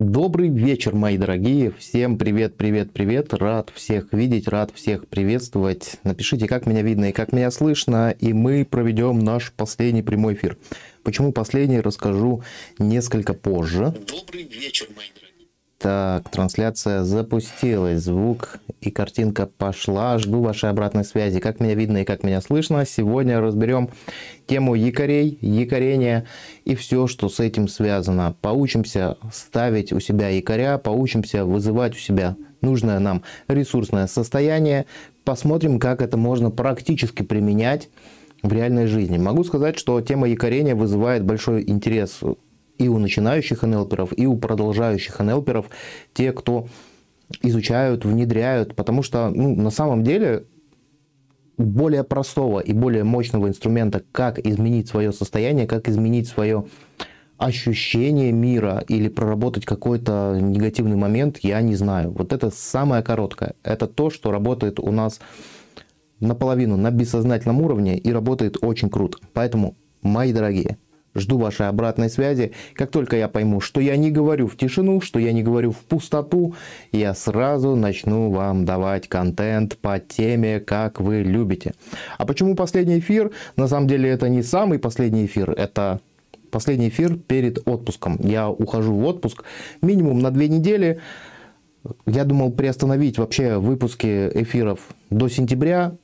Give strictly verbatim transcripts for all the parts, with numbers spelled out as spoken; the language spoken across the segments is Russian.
Добрый вечер, мои дорогие. Всем привет, привет, привет. Рад всех видеть, рад всех приветствовать. Напишите, как меня видно и как меня слышно, и мы проведем наш последний прямой эфир. Почему последний, расскажу несколько позже. Добрый вечер, мои дорогие. Так, трансляция запустилась, звук и картинка пошла. Жду вашей обратной связи, как меня видно и как меня слышно. Сегодня разберем тему якорей, якорения и все, что с этим связано. Поучимся ставить у себя якоря, поучимся вызывать у себя нужное нам ресурсное состояние. Посмотрим, как это можно практически применять в реальной жизни. Могу сказать, что тема якорения вызывает большой интерес и у начинающих эн эл перов, и у продолжающих эн эл перов, те, кто изучают, внедряют, потому что ну, на самом деле более простого и более мощного инструмента, как изменить свое состояние, как изменить свое ощущение мира или проработать какой-то негативный момент, я не знаю. Вот это самое короткое. Это то, что работает у нас наполовину на бессознательном уровне и работает очень круто. Поэтому, мои дорогие, жду вашей обратной связи. Как только я пойму, что я не говорю в тишину, что я не говорю в пустоту, я сразу начну вам давать контент по теме, как вы любите. А почему последний эфир? На самом деле это не самый последний эфир, это последний эфир перед отпуском. Я ухожу в отпуск минимум на две недели. Я думал приостановить вообще выпуски эфиров до сентября,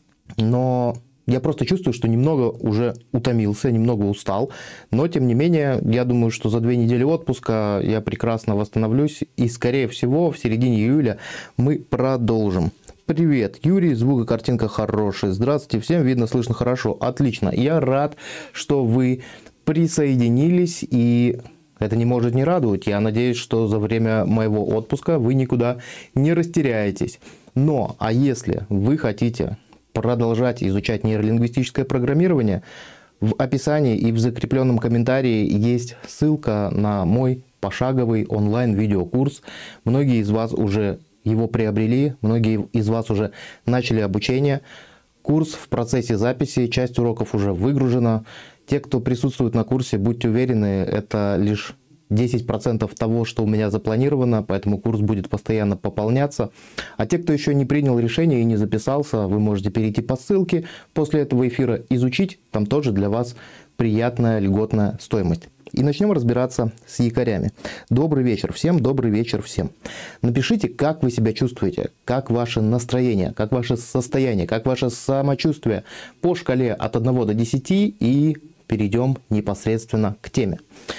но я просто чувствую, что немного уже утомился, немного устал. Но, тем не менее, я думаю, что за две недели отпуска я прекрасно восстановлюсь. И, скорее всего, в середине июля мы продолжим. Привет, Юрий, звук и картинка хорошие. Здравствуйте, всем видно, слышно хорошо. Отлично. Я рад, что вы присоединились. И это не может не радовать. Я надеюсь, что за время моего отпуска вы никуда не растеряетесь. Но, а если вы хотите продолжать изучать нейролингвистическое программирование, в описании и в закрепленном комментарии есть ссылка на мой пошаговый онлайн-видеокурс. Многие из вас уже его приобрели, многие из вас уже начали обучение. Курс в процессе записи, часть уроков уже выгружена. Те, кто присутствует на курсе, будьте уверены, это лишь десять процентов того, что у меня запланировано, поэтому курс будет постоянно пополняться. А те, кто еще не принял решение и не записался, вы можете перейти по ссылке после этого эфира, изучить, там тоже для вас приятная льготная стоимость. И начнем разбираться с якорями. Добрый вечер всем, добрый вечер всем. Напишите, как вы себя чувствуете, как ваше настроение, как ваше состояние, как ваше самочувствие по шкале от одного до десяти, и перейдем непосредственно к теме.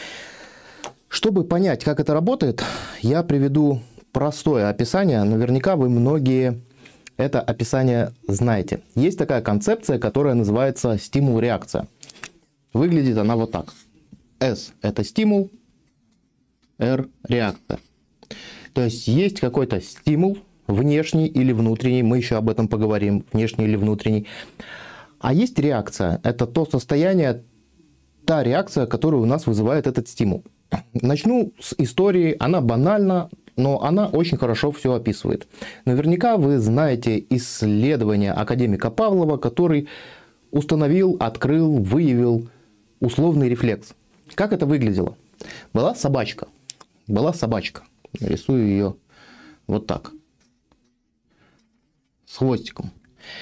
Чтобы понять, как это работает, я приведу простое описание. Наверняка вы многие это описание знаете. Есть такая концепция, которая называется стимул-реакция. Выглядит она вот так. S – это стимул, R – реакция. То есть есть какой-то стимул, внешний или внутренний, мы еще об этом поговорим, внешний или внутренний. А есть реакция – это то состояние, та реакция, которая у нас вызывает этот стимул. Начну с истории, она банальна, но она очень хорошо все описывает. Наверняка вы знаете исследование академика Павлова, который установил, открыл, выявил условный рефлекс. Как это выглядело? Была собачка, была собачка, нарисую ее вот так, с хвостиком.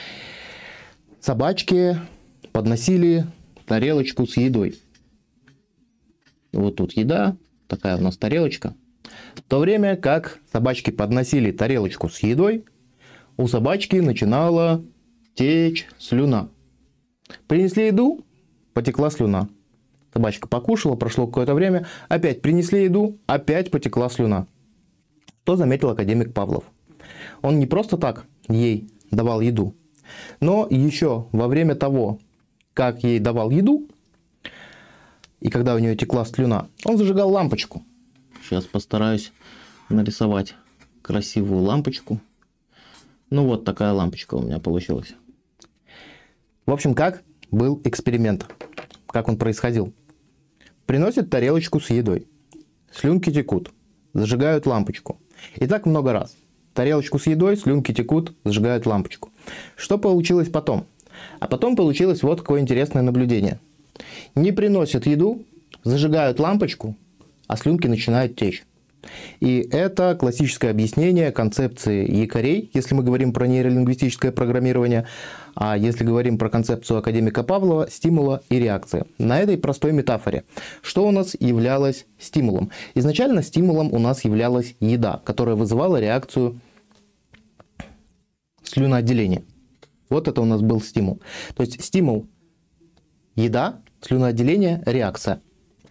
Собачке подносили тарелочку с едой. Вот тут еда, такая у нас тарелочка. В то время как собачки подносили тарелочку с едой, у собачки начинала течь слюна. Принесли еду, потекла слюна. Собачка покушала, прошло какое-то время, опять принесли еду, опять потекла слюна. Что заметил академик Павлов? Он не просто так ей давал еду, но еще во время того, как ей давал еду, и когда у нее текла слюна, он зажигал лампочку. Сейчас постараюсь нарисовать красивую лампочку. Ну вот такая лампочка у меня получилась. В общем, как был эксперимент? Как он происходил? Приносят тарелочку с едой. Слюнки текут. Зажигают лампочку. И так много раз. Тарелочку с едой, слюнки текут, зажигают лампочку. Что получилось потом? А потом получилось вот какое интересное наблюдение. Не приносят еду, зажигают лампочку, а слюнки начинают течь. И это классическое объяснение концепции якорей, если мы говорим про нейролингвистическое программирование, а если говорим про концепцию академика Павлова, стимула и реакции. На этой простой метафоре. Что у нас являлось стимулом? Изначально стимулом у нас являлась еда, которая вызывала реакцию слюноотделения. Вот это у нас был стимул. То есть стимул – еда, слюноотделение – реакция.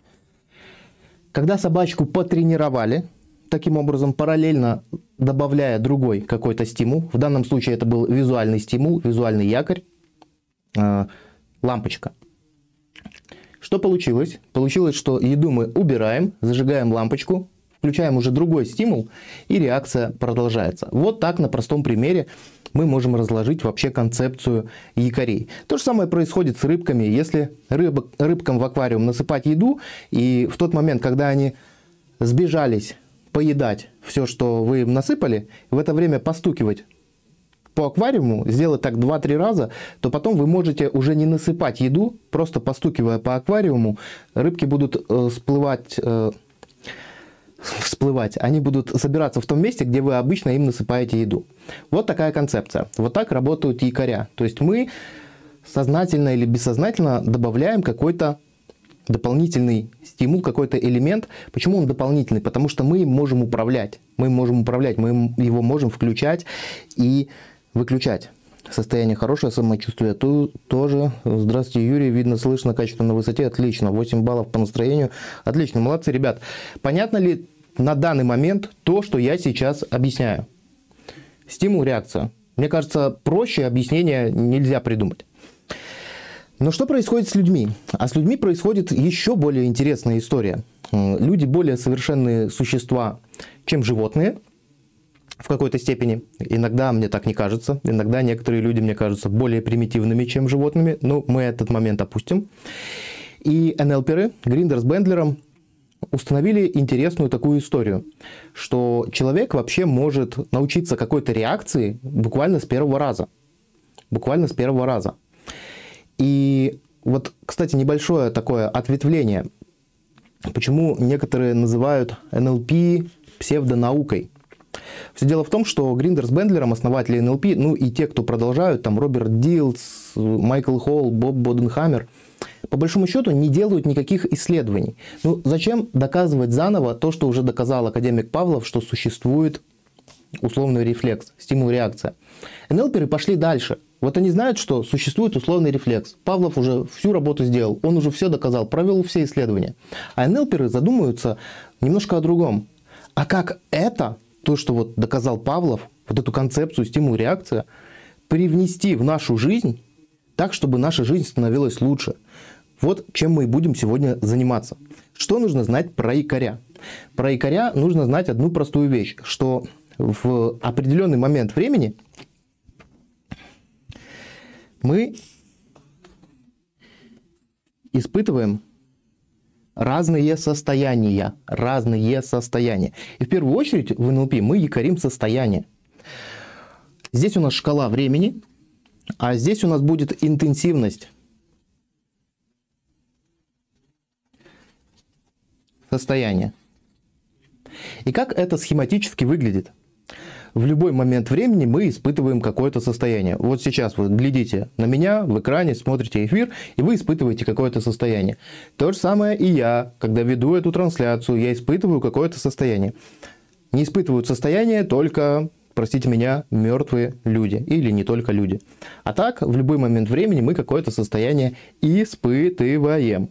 Когда собачку потренировали, таким образом, параллельно добавляя другой какой-то стимул, в данном случае это был визуальный стимул, визуальный якорь, э, лампочка. Что получилось? Получилось, что еду мы убираем, зажигаем лампочку, включаем уже другой стимул, и реакция продолжается. Вот так на простом примере мы можем разложить вообще концепцию якорей. То же самое происходит с рыбками. Если рыб, рыбкам в аквариум насыпать еду, и в тот момент, когда они сбежались поедать все, что вы им насыпали, в это время постукивать по аквариуму, сделать так два-три раза, то потом вы можете уже не насыпать еду, просто постукивая по аквариуму, рыбки будут э, всплывать... Э, всплывать, они будут собираться в том месте, где вы обычно им насыпаете еду. Вот такая концепция. Вот так работают якоря. То есть мы сознательно или бессознательно добавляем какой-то дополнительный стимул, какой-то элемент. Почему он дополнительный? Потому что мы им можем управлять. Мы можем управлять, мы его можем включать и выключать. Состояние хорошее, самочувствие то, тоже. Здравствуйте, Юрий. Видно, слышно, качество на высоте. Отлично. восемь баллов по настроению. Отлично. Молодцы, ребят. Понятно ли на данный момент то, что я сейчас объясняю? Стимул, реакция. Мне кажется, проще объяснения нельзя придумать. Но что происходит с людьми? А с людьми происходит еще более интересная история. Люди более совершенные существа, чем животные. В какой-то степени. Иногда мне так не кажется. Иногда некоторые люди мне кажутся более примитивными, чем животными. Но мы этот момент опустим. И эн эл перы Гриндер с Бендлером установили интересную такую историю, что человек вообще может научиться какой-то реакции буквально с первого раза. Буквально с первого раза. И вот, кстати, небольшое такое ответвление. Почему некоторые называют эн эл пи псевдонаукой? Все дело в том, что Гриндер с Бендлером, основатели эн эл пи, ну и те, кто продолжают, там Роберт Дилс, Майкл Холл, Боб Боденхаммер, по большому счету не делают никаких исследований. Ну зачем доказывать заново то, что уже доказал академик Павлов, что существует условный рефлекс, стимул-реакция? эн эл перы пошли дальше. Вот они знают, что существует условный рефлекс. Павлов уже всю работу сделал, он уже все доказал, провел все исследования. А эн эл перы задумываются немножко о другом. А как это... то, что вот доказал Павлов, вот эту концепцию стимул-реакция, привнести в нашу жизнь так, чтобы наша жизнь становилась лучше. Вот чем мы и будем сегодня заниматься. Что нужно знать про якоря? Про якоря нужно знать одну простую вещь, что в определенный момент времени мы испытываем разные состояния, разные состояния. И в первую очередь в эн эл пи мы якорим состояние. Здесь у нас шкала времени, а здесь у нас будет интенсивность состояния. И как это схематически выглядит? В любой момент времени мы испытываем какое-то состояние. Вот сейчас вы глядите на меня в экране, смотрите эфир, и вы испытываете какое-то состояние. То же самое и я, когда веду эту трансляцию, я испытываю какое-то состояние. Не испытывают состояние только, простите меня, мертвые люди. Или не только люди. А так, в любой момент времени мы какое-то состояние испытываем.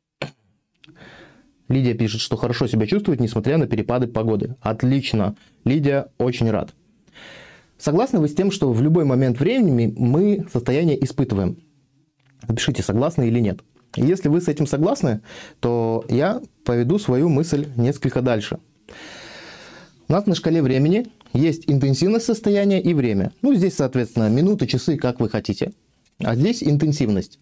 Лидия пишет, что хорошо себя чувствует, несмотря на перепады погоды. Отлично. Лидия, очень рад. Согласны вы с тем, что в любой момент времени мы состояние испытываем? Напишите, согласны или нет. Если вы с этим согласны, то я поведу свою мысль несколько дальше. У нас на шкале времени есть интенсивность состояния и время. Ну, здесь, соответственно, минуты, часы, как вы хотите. А здесь интенсивность.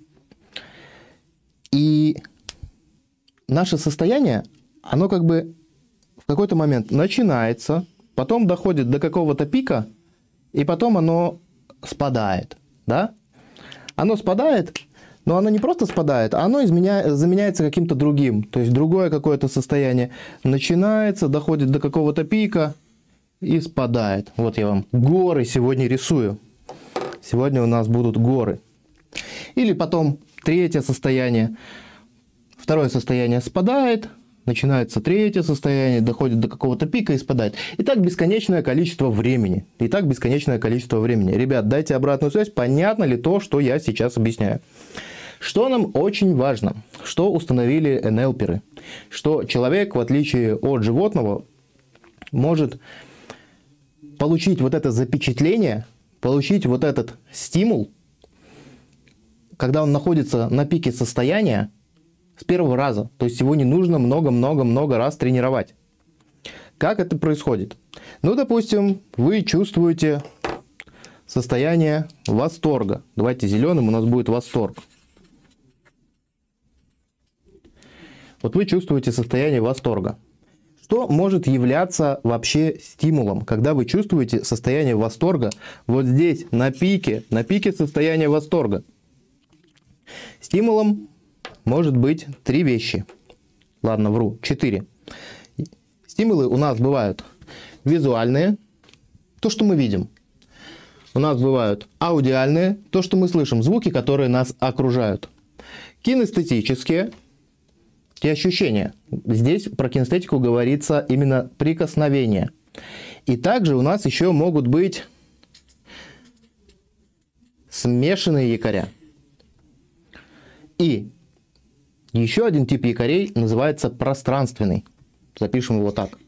И наше состояние, оно как бы в какой-то момент начинается, потом доходит до какого-то пика, и потом оно спадает. Да? Оно спадает, Но оно не просто спадает, а оно изменя... заменяется каким-то другим. То есть другое какое-то состояние начинается, доходит до какого-то пика и спадает. Вот я вам горы сегодня рисую. Сегодня у нас будут горы. Или потом третье состояние. Второе состояние спадает, начинается третье состояние, доходит до какого-то пика и спадает. И так бесконечное количество времени. И так бесконечное количество времени. Ребят, дайте обратную связь, понятно ли то, что я сейчас объясняю. Что нам очень важно, что установили эн эл перы, что человек, в отличие от животного, может получить вот это запечатление, получить вот этот стимул, когда он находится на пике состояния, с первого раза. То есть его не нужно много-много-много раз тренировать. Как это происходит? Ну, допустим, вы чувствуете состояние восторга. Давайте зеленым у нас будет восторг. Вот вы чувствуете состояние восторга. Что может являться вообще стимулом, когда вы чувствуете состояние восторга вот здесь, на пике, на пике состояния восторга? Стимулом может быть три вещи. Ладно, вру, четыре. Стимулы у нас бывают визуальные, то, что мы видим. У нас бывают аудиальные, то, что мы слышим, звуки, которые нас окружают. Кинестетические, те ощущения. Здесь про кинестетику говорится именно прикосновение. И также у нас еще могут быть смешанные якоря. И еще один тип якорей называется пространственный. Запишем его так.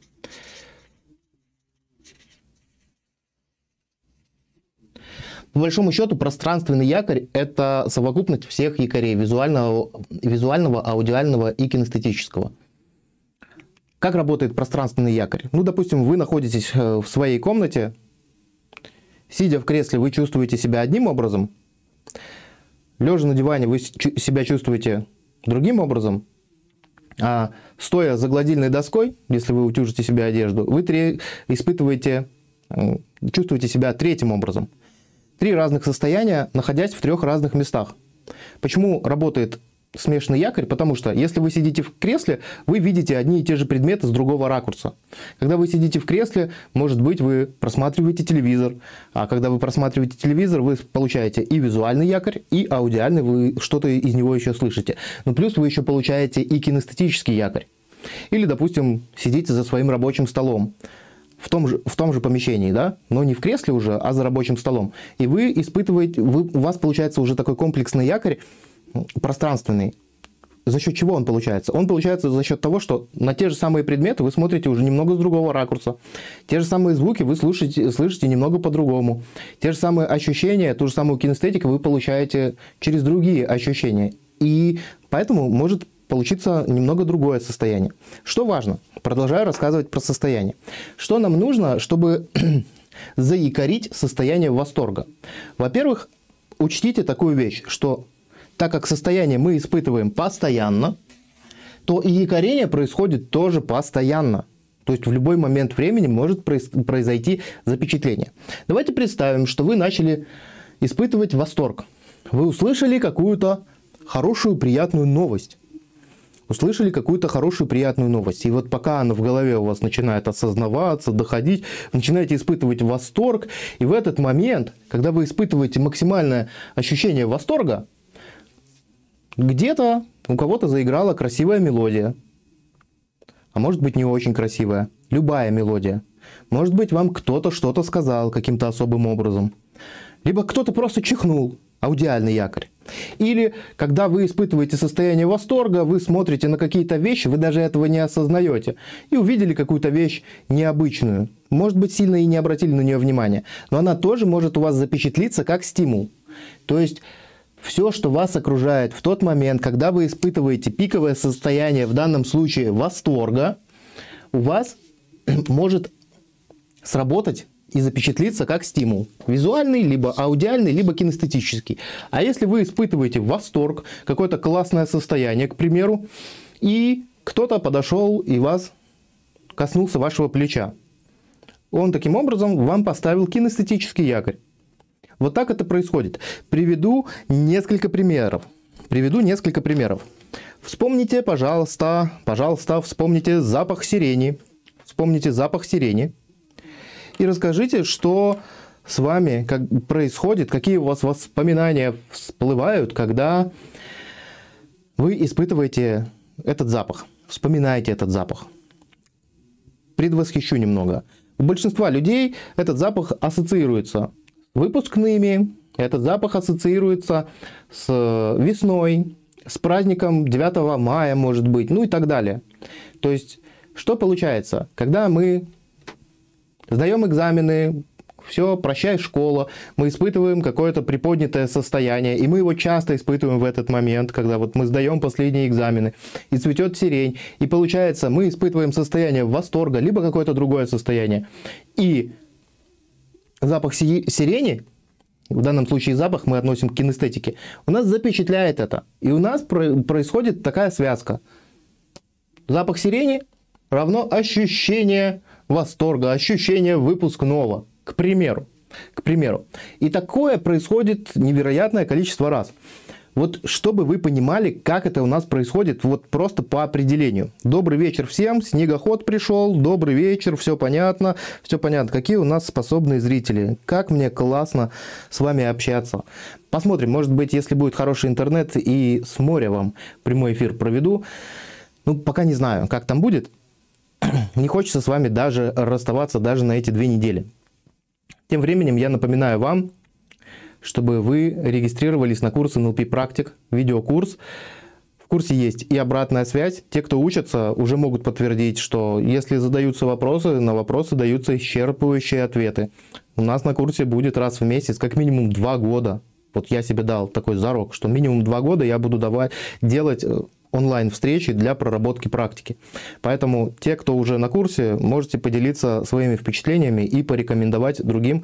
По большому счету, пространственный якорь – это совокупность всех якорей визуального, визуального, аудиального и кинестетического. Как работает пространственный якорь? Ну, допустим, вы находитесь в своей комнате, сидя в кресле, вы чувствуете себя одним образом, лежа на диване, вы себя чувствуете другим образом, а стоя за гладильной доской, если вы утюжите себе одежду, вы тре... испытываете, чувствуете себя третьим образом. Три разных состояния, находясь в трех разных местах. Почему работает смешанный якорь? Потому что если вы сидите в кресле, вы видите одни и те же предметы с другого ракурса. Когда вы сидите в кресле, может быть, вы просматриваете телевизор. А когда вы просматриваете телевизор, вы получаете и визуальный якорь, и аудиальный, вы что-то из него еще слышите. Но плюс вы еще получаете и кинестетический якорь. Или, допустим, сидите за своим рабочим столом. В том, же, в том же помещении, да, но не в кресле уже, а за рабочим столом. И вы испытываете, вы, у вас получается уже такой комплексный якорь, пространственный. За счет чего он получается? Он получается за счет того, что на те же самые предметы вы смотрите уже немного с другого ракурса. Те же самые звуки вы слышите, слышите немного по-другому. Те же самые ощущения, ту же самую кинестетику вы получаете через другие ощущения. И поэтому может получиться немного другое состояние. Что важно? Продолжаю рассказывать про состояние. Что нам нужно, чтобы заякорить состояние восторга? Во-первых, учтите такую вещь, что так как состояние мы испытываем постоянно, то и якорение происходит тоже постоянно. То есть в любой момент времени может произойти запечатление. Давайте представим, что вы начали испытывать восторг. Вы услышали какую-то хорошую, приятную новость. Услышали какую-то хорошую, приятную новость. И вот пока она в голове у вас начинает осознаваться, доходить, вы начинаете испытывать восторг. И в этот момент, когда вы испытываете максимальное ощущение восторга, где-то у кого-то заиграла красивая мелодия. А может быть, не очень красивая. Любая мелодия. Может быть, вам кто-то что-то сказал каким-то особым образом. Либо кто-то просто чихнул. Аудиальный якорь. Или, когда вы испытываете состояние восторга, вы смотрите на какие-то вещи, вы даже этого не осознаете, и увидели какую-то вещь необычную. Может быть, сильно и не обратили на нее внимания, но она тоже может у вас запечатлиться как стимул. То есть, все, что вас окружает в тот момент, когда вы испытываете пиковое состояние, в данном случае восторга, у вас может сработать и запечатлиться как стимул. Визуальный, либо аудиальный, либо кинестетический. А если вы испытываете восторг, какое-то классное состояние, к примеру, и кто-то подошел и вас коснулся вашего плеча, он таким образом вам поставил кинестетический якорь. Вот так это происходит. Приведу несколько примеров. Приведу несколько примеров. Вспомните, пожалуйста, пожалуйста, вспомните запах сирени. Вспомните запах сирени. И расскажите, что с вами как происходит, какие у вас воспоминания всплывают, когда вы испытываете этот запах. Вспоминаете этот запах. Предвосхищу немного. У большинства людей этот запах ассоциируется с выпускными, этот запах ассоциируется с весной, с праздником девятого мая, может быть, ну и так далее. То есть, что получается? Когда мы сдаем экзамены, все, прощай, школа, мы испытываем какое-то приподнятое состояние, и мы его часто испытываем в этот момент, когда вот мы сдаем последние экзамены, и цветет сирень, и получается, мы испытываем состояние восторга, либо какое-то другое состояние. И запах сирени, в данном случае запах мы относим к кинестетике, у нас запечатляет это. И у нас происходит такая связка. Запах сирени равно ощущение восторга, ощущение выпускного. К примеру. К примеру. И такое происходит невероятное количество раз. Вот чтобы вы понимали, как это у нас происходит, вот просто по определению. Добрый вечер всем, снегоход пришел, добрый вечер, все понятно, все понятно. Какие у нас способные зрители, как мне классно с вами общаться. Посмотрим, может быть, если будет хороший интернет и с моря вам прямой эфир проведу. Ну, пока не знаю, как там будет. Не хочется с вами даже расставаться даже на эти две недели. Тем временем я напоминаю вам, чтобы вы регистрировались на курс эн эл пи Практик, видеокурс. В курсе есть и обратная связь. Те, кто учатся, уже могут подтвердить, что если задаются вопросы, на вопросы даются исчерпывающие ответы. У нас на курсе будет раз в месяц, как минимум два года. Вот я себе дал такой зарок, что минимум два года я буду давать, делать онлайн-встречи для проработки практики. Поэтому те, кто уже на курсе, можете поделиться своими впечатлениями и порекомендовать другим,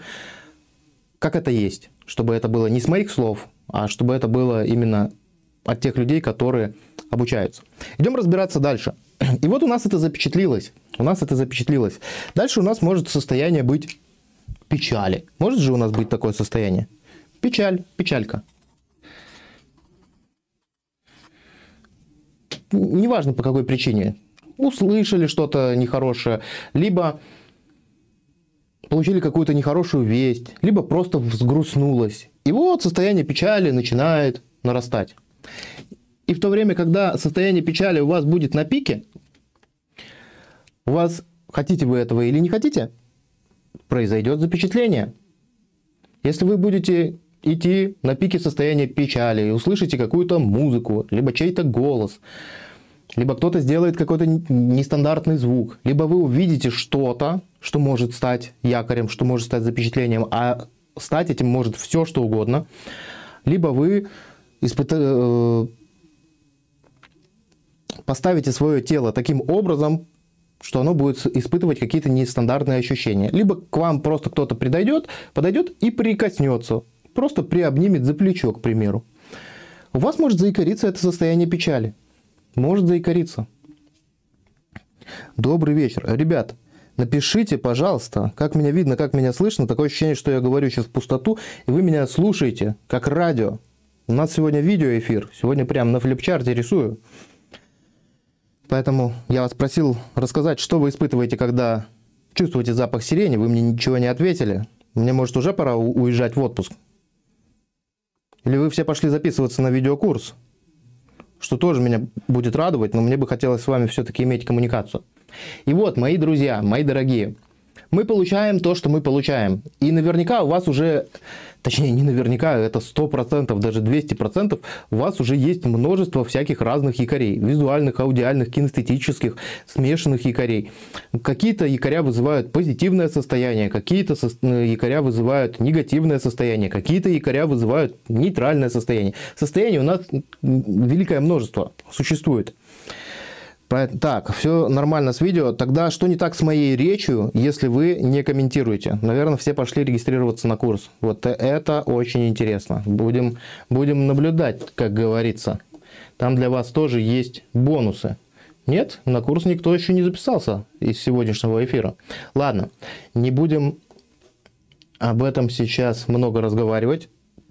как это есть. Чтобы это было не с моих слов, а чтобы это было именно от тех людей, которые обучаются. Идем разбираться дальше. И вот у нас это запечатлилось. У нас это запечатлилось. Дальше у нас может состояние быть печали. Может же у нас быть такое состояние? Печаль, печалька. Неважно по какой причине. Услышали что-то нехорошее, либо получили какую-то нехорошую весть, либо просто взгрустнулось. И вот состояние печали начинает нарастать. И в то время, когда состояние печали у вас будет на пике, у вас, хотите вы этого или не хотите, произойдет запечатление. Если вы будете идти на пике состояния печали и услышите какую-то музыку, либо чей-то голос, либо кто-то сделает какой-то нестандартный звук, либо вы увидите что-то, что может стать якорем, что может стать запечатлением, а стать этим может все, что угодно, либо вы испыта... поставите свое тело таким образом, что оно будет испытывать какие-то нестандартные ощущения. Либо к вам просто кто-то подойдет, подойдет и прикоснется, просто приобнимет за плечо, к примеру. У вас может заикариться это состояние печали. Может заикариться. Добрый вечер. Ребят, напишите, пожалуйста, как меня видно, как меня слышно. Такое ощущение, что я говорю сейчас в пустоту, и вы меня слушаете, как радио. У нас сегодня видеоэфир. Сегодня прямо на флипчарте рисую. Поэтому я вас просил рассказать, что вы испытываете, когда чувствуете запах сирени. Вы мне ничего не ответили. Мне, может, уже пора уезжать в отпуск. Или вы все пошли записываться на видеокурс, что тоже меня будет радовать, но мне бы хотелось с вами все-таки иметь коммуникацию. И вот, мои друзья, мои дорогие, мы получаем то, что мы получаем. И наверняка у вас уже, точнее не наверняка, это сто процентов, даже двести процентов, у вас уже есть множество всяких разных якорей. Визуальных, аудиальных, кинестетических, смешанных якорей. Какие-то якоря вызывают позитивное состояние, какие-то якоря вызывают негативное состояние, какие-то якоря вызывают нейтральное состояние. Состояний у нас великое множество существует. Так, все нормально с видео. Тогда что не так с моей речью, если вы не комментируете? Наверное, все пошли регистрироваться на курс. Вот это очень интересно. Будем, будем наблюдать, как говорится. Там для вас тоже есть бонусы. Нет, на курс никто еще не записался из сегодняшнего эфира. Ладно, не будем об этом сейчас много разговаривать.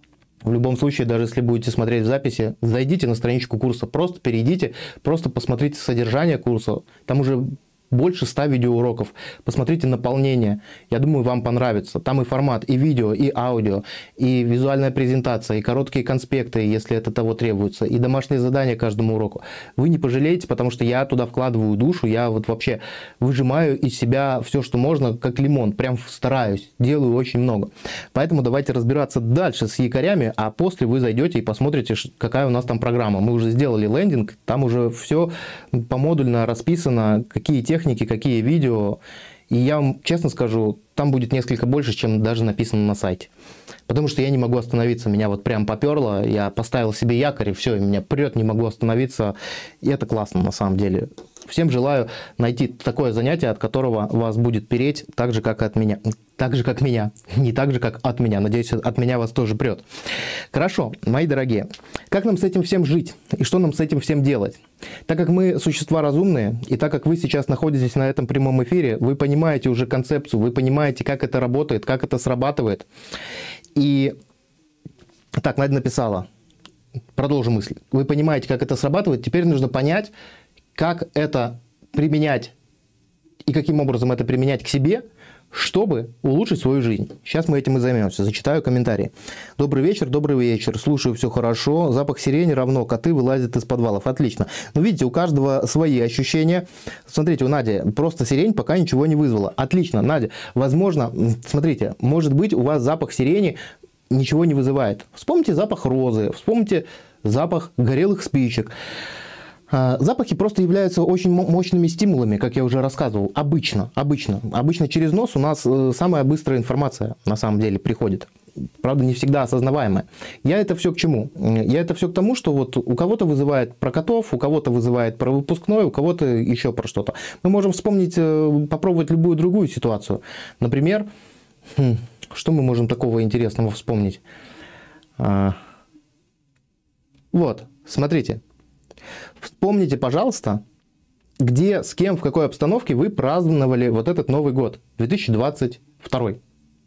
В любом случае, даже если будете смотреть в записи, зайдите на страничку курса, просто перейдите, просто посмотрите содержание курса. Там уже больше ста видеоуроков. Посмотрите наполнение. Я думаю, вам понравится. Там и формат, и видео, и аудио, и визуальная презентация, и короткие конспекты, если это того требуется, и домашние задания каждому уроку. Вы не пожалеете, потому что я туда вкладываю душу, я вот вообще выжимаю из себя все, что можно, как лимон. Прям стараюсь, делаю очень много. Поэтому давайте разбираться дальше с якорями, а после вы зайдете и посмотрите, какая у нас там программа. Мы уже сделали лендинг, там уже все помодульно расписано, какие техники, какие видео, и я вам честно скажу, там будет несколько больше, чем даже написано на сайте. Потому что я не могу остановиться, меня вот прям поперло, я поставил себе якорь, и все, меня прет, не могу остановиться, и это классно на самом деле. Всем желаю найти такое занятие, от которого вас будет переть так же, как от меня. Так же, как меня. Не так же, как от меня. Надеюсь, от меня вас тоже прет. Хорошо, мои дорогие. Как нам с этим всем жить? И что нам с этим всем делать? Так как мы существа разумные, и так как вы сейчас находитесь на этом прямом эфире, вы понимаете уже концепцию, вы понимаете, как это работает, как это срабатывает. И так, Надя написала. Продолжу мысль. Вы понимаете, как это срабатывает. Теперь нужно понять, как это применять и каким образом это применять к себе, чтобы улучшить свою жизнь. Сейчас мы этим и займемся. Зачитаю комментарии. Добрый вечер, добрый вечер. Слушаю, все хорошо. Запах сирени равно коты вылазят из подвалов. Отлично. Но видите, у каждого свои ощущения. Смотрите, у Нади просто сирень пока ничего не вызвала. Отлично, Надя. Возможно, смотрите, может быть, у вас запах сирени ничего не вызывает. Вспомните запах розы, вспомните запах горелых спичек. Запахи просто являются очень мощными стимулами, как я уже рассказывал. Обычно, обычно. Обычно через нос у нас самая быстрая информация на самом деле приходит. Правда, не всегда осознаваемая. Я это все к чему? Я это все к тому, что вот у кого-то вызывает про котов, у кого-то вызывает про выпускной, у кого-то еще про что-то. Мы можем вспомнить, попробовать любую другую ситуацию. Например, что мы можем такого интересного вспомнить? Вот, смотрите. Вспомните, пожалуйста, где, с кем, в какой обстановке вы праздновали вот этот Новый год, две тысячи двадцать второй.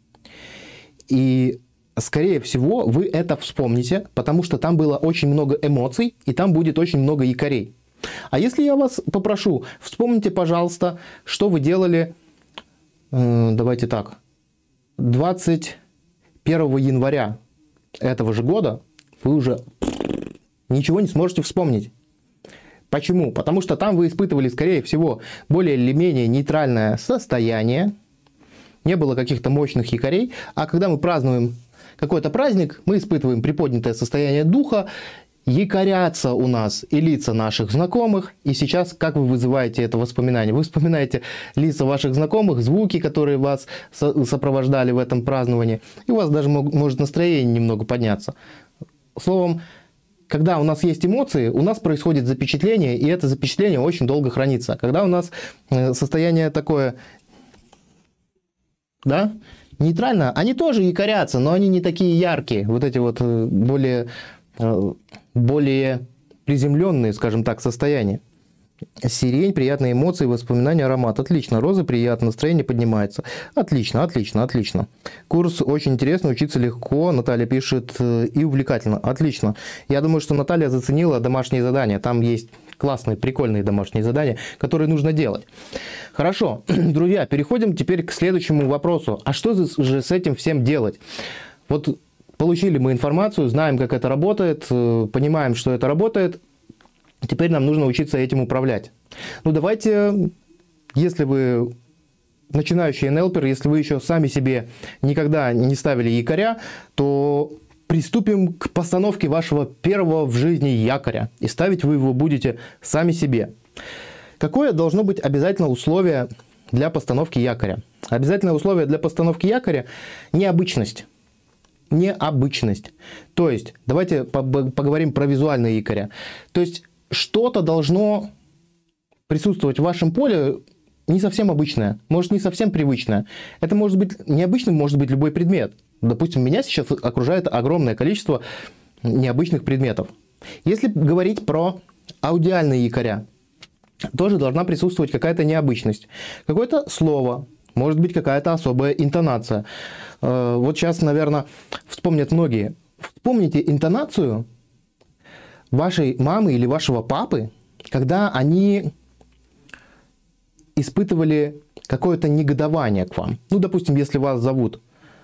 И, скорее всего, вы это вспомните, потому что там было очень много эмоций, и там будет очень много якорей. А если я вас попрошу, вспомните, пожалуйста, что вы делали, э, давайте так, двадцать первого января этого же года, вы уже ничего не сможете вспомнить. Почему? Потому что там вы испытывали, скорее всего, более или менее нейтральное состояние, не было каких-то мощных якорей, а когда мы празднуем какой-то праздник, мы испытываем приподнятое состояние духа, якорятся у нас и лица наших знакомых, и сейчас как вы вызываете это воспоминание? Вы вспоминаете лица ваших знакомых, звуки, которые вас сопровождали в этом праздновании, и у вас даже может настроение немного подняться. Словом, когда у нас есть эмоции, у нас происходит запечатление, и это запечатление очень долго хранится. Когда у нас состояние такое, да, нейтрально, они тоже якорятся, но они не такие яркие. Вот эти вот более, более приземленные, скажем так, состояния. Сирень, приятные эмоции, воспоминания, аромат. Отлично. Розы, приятно, настроение поднимается. Отлично, отлично, отлично. Курс очень интересно, учиться легко. Наталья пишет, и увлекательно. Отлично. Я думаю, что Наталья заценила домашние задания. Там есть классные, прикольные домашние задания, которые нужно делать. Хорошо. Друзья, переходим теперь к следующему вопросу. А что же с этим всем делать? Вот получили мы информацию, знаем, как это работает, понимаем, что это работает. Теперь нам нужно учиться этим управлять. Ну, давайте, если вы начинающий эн эл пер, если вы еще сами себе никогда не ставили якоря, то приступим к постановке вашего первого в жизни якоря. И ставить вы его будете сами себе. Какое должно быть обязательное условие для постановки якоря? Обязательное условие для постановки якоря – необычность. Необычность. То есть, давайте поговорим про визуальные якоря. То есть, что-то должно присутствовать в вашем поле не совсем обычное, может, не совсем привычное. Это может быть необычным, может быть любой предмет. Допустим, меня сейчас окружает огромное количество необычных предметов. Если говорить про аудиальные якоря, тоже должна присутствовать какая-то необычность. Какое-то слово, может быть какая-то особая интонация. Вот сейчас, наверное, вспомнят многие. вспомните интонацию вашей мамы или вашего папы, когда они испытывали какое-то негодование к вам. Ну, допустим, если вас зовут,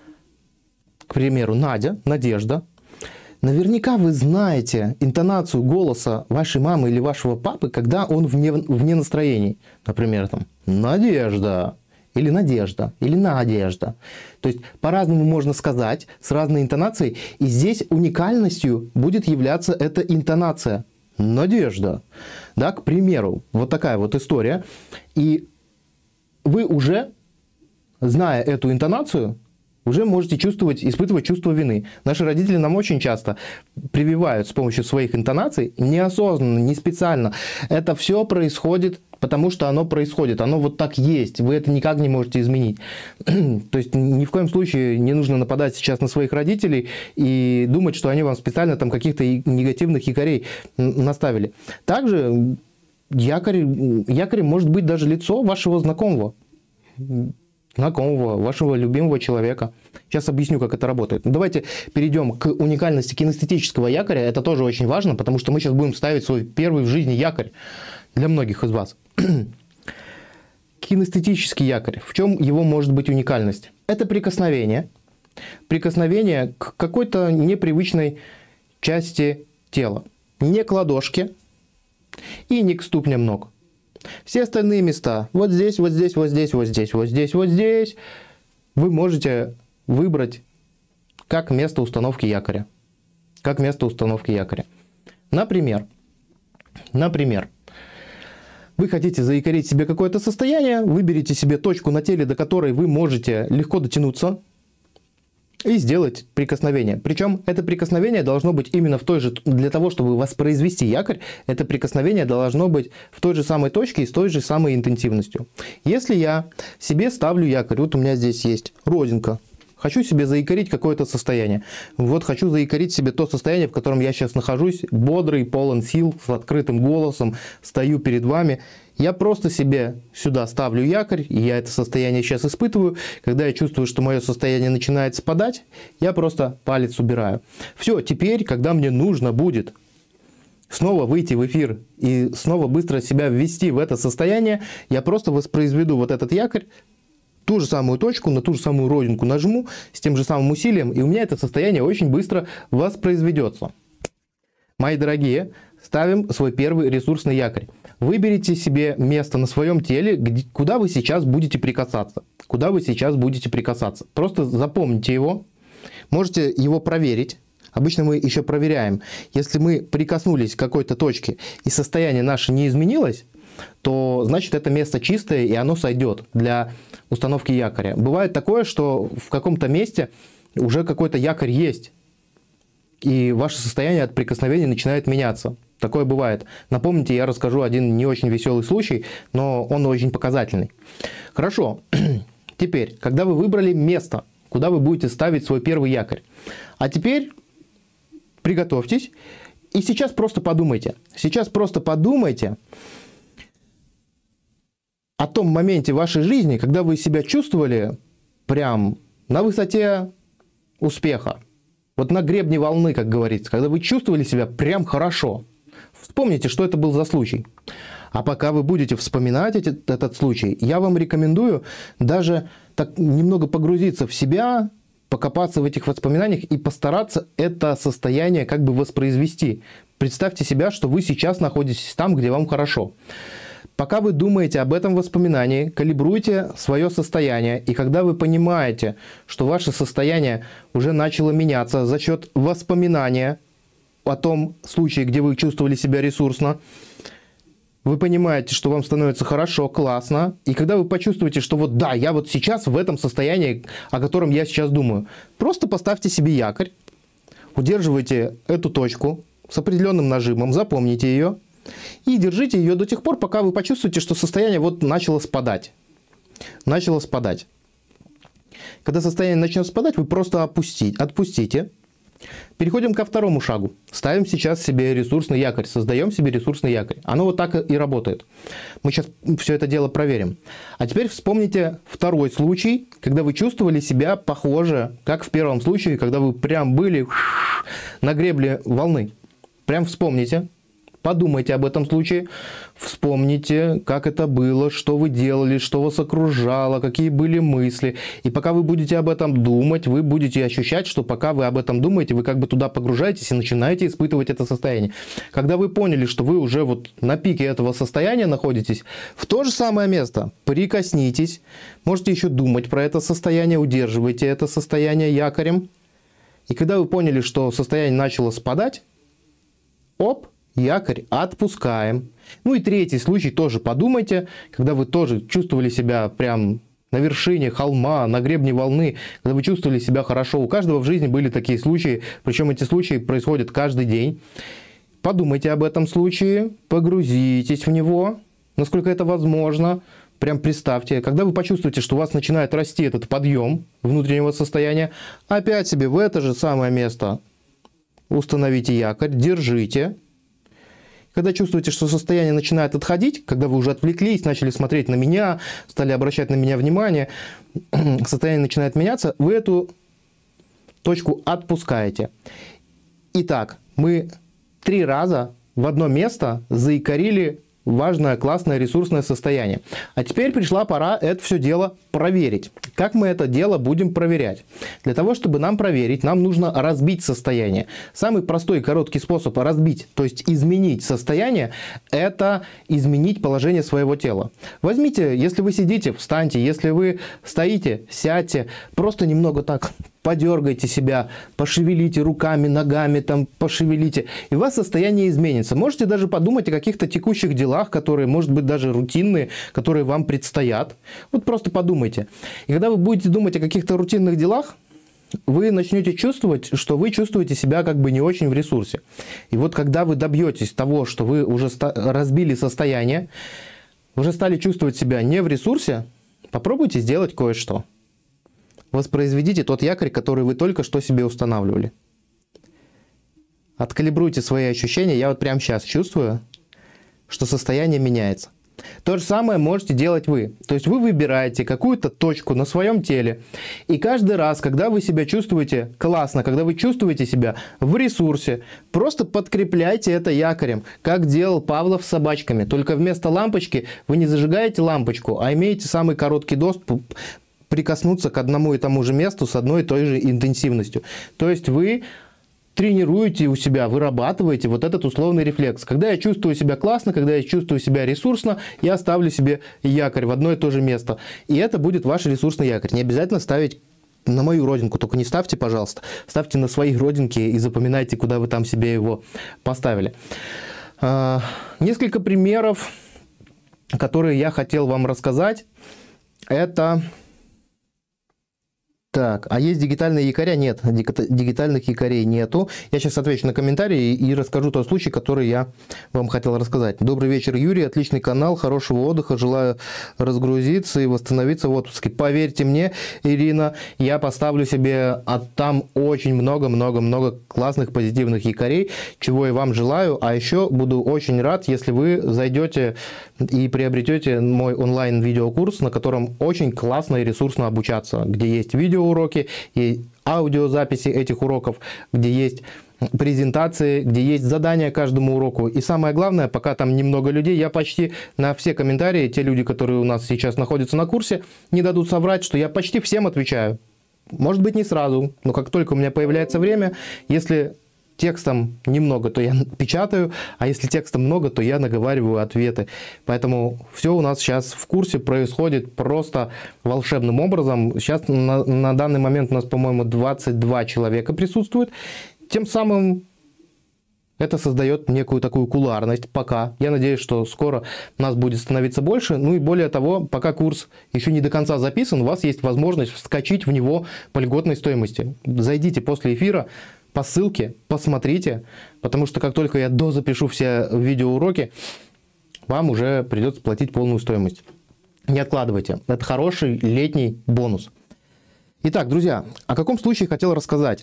к примеру, Надя, Надежда, наверняка вы знаете интонацию голоса вашей мамы или вашего папы, когда он вне, вне настроений. Например, там, Надежда, или Надежда, или Надежда. То есть по-разному можно сказать, с разной интонацией. И здесь уникальностью будет являться эта интонация. Надежда. Да, к примеру, вот такая вот история. И вы уже, зная эту интонацию, уже можете чувствовать, испытывать чувство вины. Наши родители нам очень часто прививают с помощью своих интонаций, неосознанно, не специально. Это все происходит, потому что оно происходит. Оно вот так есть. Вы это никак не можете изменить. То есть ни в коем случае не нужно нападать сейчас на своих родителей и думать, что они вам специально там каких-то негативных якорей наставили. Также якорь, якорем может быть даже лицо вашего знакомого. знакомого, вашего любимого человека. Сейчас объясню, как это работает. Давайте перейдем к уникальности кинестетического якоря. Это тоже очень важно, потому что мы сейчас будем ставить свой первый в жизни якорь для многих из вас. Кинестетический якорь. В чем его может быть уникальность? Это прикосновение. Прикосновение к какой-то непривычной части тела. Не к ладошке и не к ступням ног. Все остальные места, вот здесь, вот здесь, вот здесь, вот здесь, вот здесь, вот здесь, вы можете выбрать как место установки якоря. Как место установки якоря. Например, например, вы хотите заякорить себе какое-то состояние, выберите себе точку на теле, до которой вы можете легко дотянуться, и сделать прикосновение. Причем это прикосновение должно быть именно в той же, для того, чтобы воспроизвести якорь, это прикосновение должно быть в той же самой точке и с той же самой интенсивностью. Если я себе ставлю якорь, вот у меня здесь есть родинка, хочу себе заякорить какое-то состояние. Вот хочу заякорить себе то состояние, в котором я сейчас нахожусь, бодрый, полон сил, с открытым голосом, стою перед вами. Я просто себе сюда ставлю якорь, и я это состояние сейчас испытываю. Когда я чувствую, что мое состояние начинает спадать, я просто палец убираю. Все, теперь, когда мне нужно будет снова выйти в эфир и снова быстро себя ввести в это состояние, я просто воспроизведу вот этот якорь, ту же самую точку, на ту же самую родинку нажму с тем же самым усилием, и у меня это состояние очень быстро воспроизведется. Мои дорогие, ставим свой первый ресурсный якорь. Выберите себе место на своем теле, где, куда вы сейчас будете прикасаться. Куда вы сейчас будете прикасаться. Просто запомните его. Можете его проверить. Обычно мы еще проверяем. Если мы прикоснулись к какой-то точке и состояние наше не изменилось, то значит это место чистое и оно сойдет для установки якоря. Бывает такое, что в каком-то месте уже какой-то якорь есть. И ваше состояние от прикосновения начинает меняться. Такое бывает. Напомните, я расскажу один не очень веселый случай, но он очень показательный. Хорошо. Теперь, когда вы выбрали место, куда вы будете ставить свой первый якорь. А теперь приготовьтесь. И сейчас просто подумайте. Сейчас просто подумайте о том моменте в вашей жизни, когда вы себя чувствовали прям на высоте успеха. Вот на гребне волны, как говорится, когда вы чувствовали себя прям хорошо. Вспомните, что это был за случай. А пока вы будете вспоминать этот, этот случай, я вам рекомендую даже так немного погрузиться в себя, покопаться в этих воспоминаниях и постараться это состояние как бы воспроизвести. Представьте себя, что вы сейчас находитесь там, где вам хорошо. Пока вы думаете об этом воспоминании, калибруйте свое состояние. И когда вы понимаете, что ваше состояние уже начало меняться за счет воспоминания о том случае, где вы чувствовали себя ресурсно, вы понимаете, что вам становится хорошо, классно. И когда вы почувствуете, что вот да, я вот сейчас в этом состоянии, о котором я сейчас думаю, просто поставьте себе якорь, удерживайте эту точку с определенным нажимом, запомните ее. И держите ее до тех пор, пока вы почувствуете, что состояние вот начало спадать. Начало спадать. Когда состояние начнет спадать, вы просто опустите, отпустите. Переходим ко второму шагу. Ставим сейчас себе ресурсный якорь, создаем себе ресурсный якорь. Оно вот так и работает. Мы сейчас все это дело проверим. А теперь вспомните второй случай, когда вы чувствовали себя похоже, как в первом случае, когда вы прям были на гребле волны. Прям вспомните. Подумайте об этом случае, вспомните, как это было, что вы делали, что вас окружало, какие были мысли. И пока вы будете об этом думать, вы будете ощущать, что пока вы об этом думаете, вы как бы туда погружаетесь и начинаете испытывать это состояние. Когда вы поняли, что вы уже вот на пике этого состояния находитесь, в то же самое место прикоснитесь, можете еще думать про это состояние, удерживайте это состояние якорем. И когда вы поняли, что состояние начало спадать, оп, якорь отпускаем. Ну и третий случай тоже подумайте, когда вы тоже чувствовали себя прям на вершине холма, на гребне волны, когда вы чувствовали себя хорошо. У каждого в жизни были такие случаи, причем эти случаи происходят каждый день. Подумайте об этом случае, погрузитесь в него, насколько это возможно. Прям представьте, когда вы почувствуете, что у вас начинает расти этот подъем внутреннего состояния, опять себе в это же самое место установите якорь, держите. Когда чувствуете, что состояние начинает отходить, когда вы уже отвлеклись, начали смотреть на меня, стали обращать на меня внимание, состояние начинает меняться, вы эту точку отпускаете. Итак, мы три раза в одно место заикарили важное, классное, ресурсное состояние. А теперь пришла пора это все дело проверить. Как мы это дело будем проверять? Для того, чтобы нам проверить, нам нужно разбить состояние. Самый простой и короткий способ разбить, то есть изменить состояние, это изменить положение своего тела. Возьмите, если вы сидите, встаньте, если вы стоите, сядьте, просто немного так подергайте себя, пошевелите руками, ногами, там, пошевелите, и у вас состояние изменится. Можете даже подумать о каких-то текущих делах, которые, может быть, даже рутинные, которые вам предстоят. Вот просто подумайте. И когда вы будете думать о каких-то рутинных делах, вы начнете чувствовать, что вы чувствуете себя как бы не очень в ресурсе. И вот когда вы добьетесь того, что вы уже разбили состояние, уже стали чувствовать себя не в ресурсе, попробуйте сделать кое-что. Воспроизведите тот якорь, который вы только что себе устанавливали. Откалибруйте свои ощущения. Я вот прямо сейчас чувствую, что состояние меняется. То же самое можете делать вы. То есть вы выбираете какую-то точку на своем теле. И каждый раз, когда вы себя чувствуете классно, когда вы чувствуете себя в ресурсе, просто подкрепляйте это якорем, как делал Павлов с собачками. Только вместо лампочки вы не зажигаете лампочку, а имеете самый короткий доступ прикоснуться к одному и тому же месту с одной и той же интенсивностью. То есть вы тренируете у себя, вырабатываете вот этот условный рефлекс. Когда я чувствую себя классно, когда я чувствую себя ресурсно, я ставлю себе якорь в одно и то же место. И это будет ваш ресурсный якорь. Не обязательно ставить на мою родинку, только не ставьте, пожалуйста. Ставьте на свои родинки и запоминайте, куда вы там себе его поставили. Несколько примеров, которые я хотел вам рассказать. Это... Так, а есть дигитальные якоря? Нет, дигитальных якорей нету. Я сейчас отвечу на комментарии и расскажу тот случай, который я вам хотел рассказать. Добрый вечер, Юрий. Отличный канал, хорошего отдыха. Желаю разгрузиться и восстановиться в отпуске. Поверьте мне, Ирина, я поставлю себе а там очень много-много-много классных позитивных якорей, чего и вам желаю. А еще буду очень рад, если вы зайдете и приобретете мой онлайн-видеокурс, на котором очень классно и ресурсно обучаться, где есть видео уроки и аудиозаписи этих уроков, где есть презентации, где есть задания каждому уроку. И самое главное, пока там немного людей, я почти на все комментарии, те люди, которые у нас сейчас находятся на курсе, не дадут соврать, что я почти всем отвечаю. Может быть, не сразу, но как только у меня появляется время, если текстом немного, то я печатаю, а если текстом много, то я наговариваю ответы. Поэтому все у нас сейчас в курсе происходит просто волшебным образом. Сейчас на, на данный момент у нас, по-моему, двадцать два человека присутствует. Тем самым это создает некую такую кулуарность пока. Я надеюсь, что скоро нас будет становиться больше. Ну и более того, пока курс еще не до конца записан, у вас есть возможность вскочить в него по льготной стоимости. Зайдите после эфира по ссылке, посмотрите, потому что как только я дозапишу все видеоуроки, вам уже придется платить полную стоимость. Не откладывайте. Это хороший летний бонус. Итак, друзья, о каком случае хотел рассказать?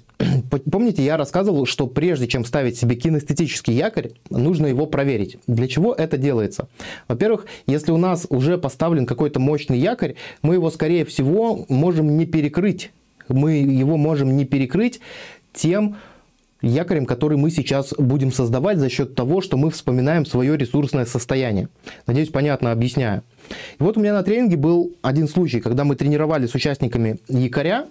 Помните, я рассказывал, что прежде чем ставить себе кинестетический якорь, нужно его проверить. Для чего это делается? Во-первых, если у нас уже поставлен какой-то мощный якорь, мы его, скорее всего, можем не перекрыть. Мы его можем не перекрыть тем якорем, который мы сейчас будем создавать за счет того, что мы вспоминаем свое ресурсное состояние. Надеюсь, понятно объясняю. И вот у меня на тренинге был один случай, когда мы тренировали с участниками якоря.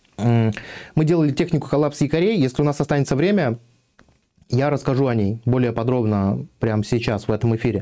Мы делали технику коллапса якорей. Если у нас останется время, я расскажу о ней более подробно прямо сейчас в этом эфире.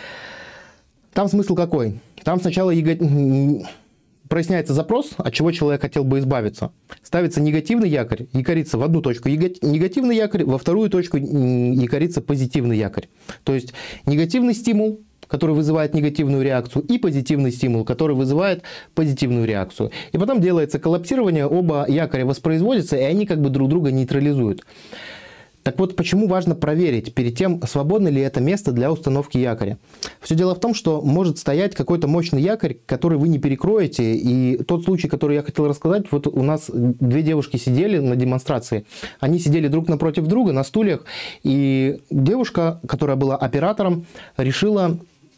Там смысл какой? Там сначала яго... проясняется запрос, от чего человек хотел бы избавиться. Ставится негативный якорь, якорится в одну точку негативный якорь, во вторую точку якорится позитивный якорь. То есть негативный стимул, который вызывает негативную реакцию, и позитивный стимул, который вызывает позитивную реакцию. И потом делается коллапсирование, оба якоря воспроизводятся, и они как бы друг друга нейтрализуют. Так вот, почему важно проверить перед тем, свободно ли это место для установки якоря? Все дело в том, что может стоять какой-то мощный якорь, который вы не перекроете. И тот случай, который я хотел рассказать, вот у нас две девушки сидели на демонстрации. Они сидели друг напротив друга на стульях. И девушка, которая была оператором, решила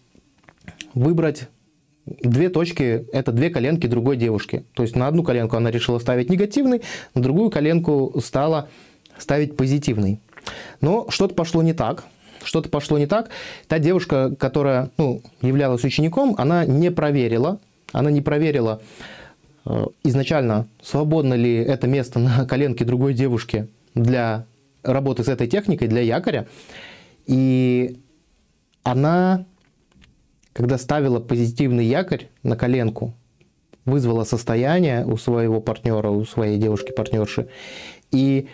выбрать две точки, это две коленки другой девушки. То есть на одну коленку она решила ставить негативный, на другую коленку стала ставить позитивный. Но что-то пошло не так. Что-то пошло не так. Та девушка, которая ну, являлась учеником, она не проверила, она не проверила э, изначально, свободно ли это место на коленке другой девушки для работы с этой техникой, для якоря. И она, когда ставила позитивный якорь на коленку, вызвала состояние у своего партнера, у своей девушки-партнерши, и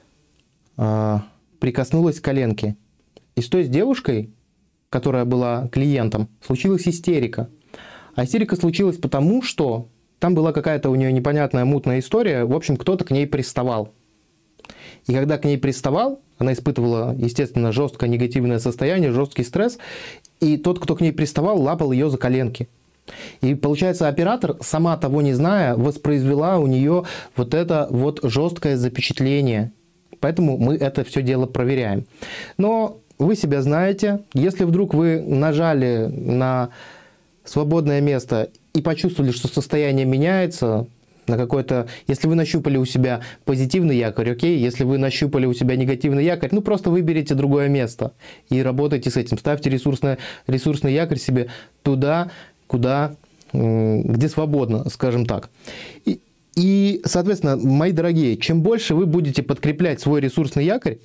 прикоснулась к коленке. И с той с девушкой, которая была клиентом, случилась истерика. А истерика случилась потому, что там была какая-то у нее непонятная мутная история. В общем, кто-то к ней приставал. И когда к ней приставал, она испытывала, естественно, жесткое негативное состояние, жесткий стресс. И тот, кто к ней приставал, лапал ее за коленки. И получается, оператор, сама того не зная, воспроизвела у нее вот это вот жесткое запечатление. Поэтому мы это все дело проверяем. Но вы себя знаете. Если вдруг вы нажали на свободное место и почувствовали, что состояние меняется на какой-то... Если вы нащупали у себя позитивный якорь, окей. Если вы нащупали у себя негативный якорь, ну просто выберите другое место и работайте с этим. Ставьте ресурсный, ресурсный якорь себе туда, куда, где свободно, скажем так. И, И, соответственно, мои дорогие, чем больше вы будете подкреплять свой ресурсный якорь,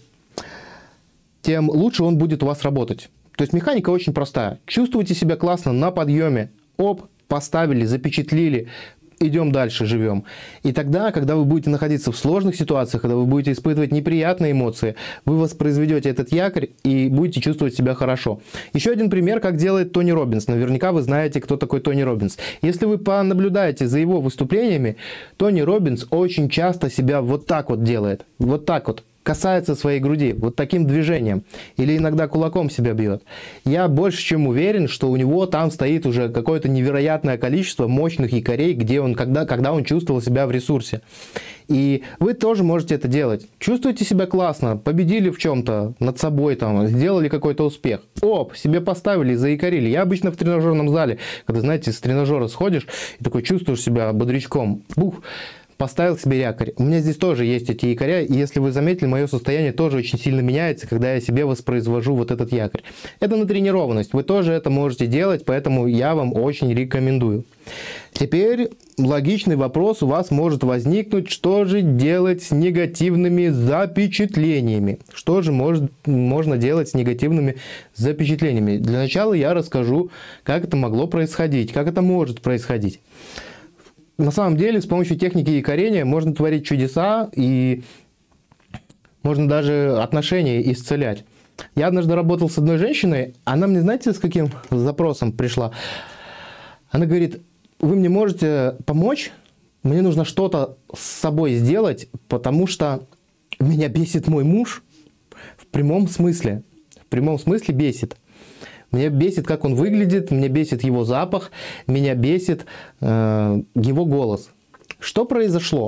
тем лучше он будет у вас работать. То есть механика очень простая. Чувствуете себя классно на подъеме. Оп, поставили, запечатлили. Идем дальше, живем. И тогда, когда вы будете находиться в сложных ситуациях, когда вы будете испытывать неприятные эмоции, вы воспроизведете этот якорь и будете чувствовать себя хорошо. Еще один пример, как делает Тони Роббинс. Наверняка вы знаете, кто такой Тони Роббинс. Если вы понаблюдаете за его выступлениями, Тони Роббинс очень часто себя вот так вот делает. Вот так вот. Касается своей груди, вот таким движением, или иногда кулаком себя бьет. Я больше чем уверен, что у него там стоит уже какое-то невероятное количество мощных якорей, где он, когда, когда он чувствовал себя в ресурсе. И вы тоже можете это делать. Чувствуете себя классно, победили в чем-то, над собой, там, сделали какой-то успех. Оп, себе поставили, заякорили. Я обычно в тренажерном зале, когда, знаете, с тренажера сходишь и такой чувствуешь себя бодрячком. Бух. Поставил себе якорь. У меня здесь тоже есть эти якоря, и если вы заметили, мое состояние тоже очень сильно меняется, когда я себе воспроизвожу вот этот якорь. Это натренированность, вы тоже это можете делать, поэтому я вам очень рекомендую. Теперь логичный вопрос у вас может возникнуть, что же делать с негативными запечатлениями? Что же может, можно делать с негативными запечатлениями? Для начала я расскажу, как это могло происходить, как это может происходить. На самом деле, с помощью техники якорения можно творить чудеса, и можно даже отношения исцелять. Я однажды работал с одной женщиной, она мне, знаете, с каким запросом пришла? Она говорит: вы мне можете помочь? Мне нужно что-то с собой сделать, потому что меня бесит мой муж в прямом смысле. В прямом смысле бесит. Меня бесит, как он выглядит, меня бесит его запах, меня бесит э, его голос. Что произошло?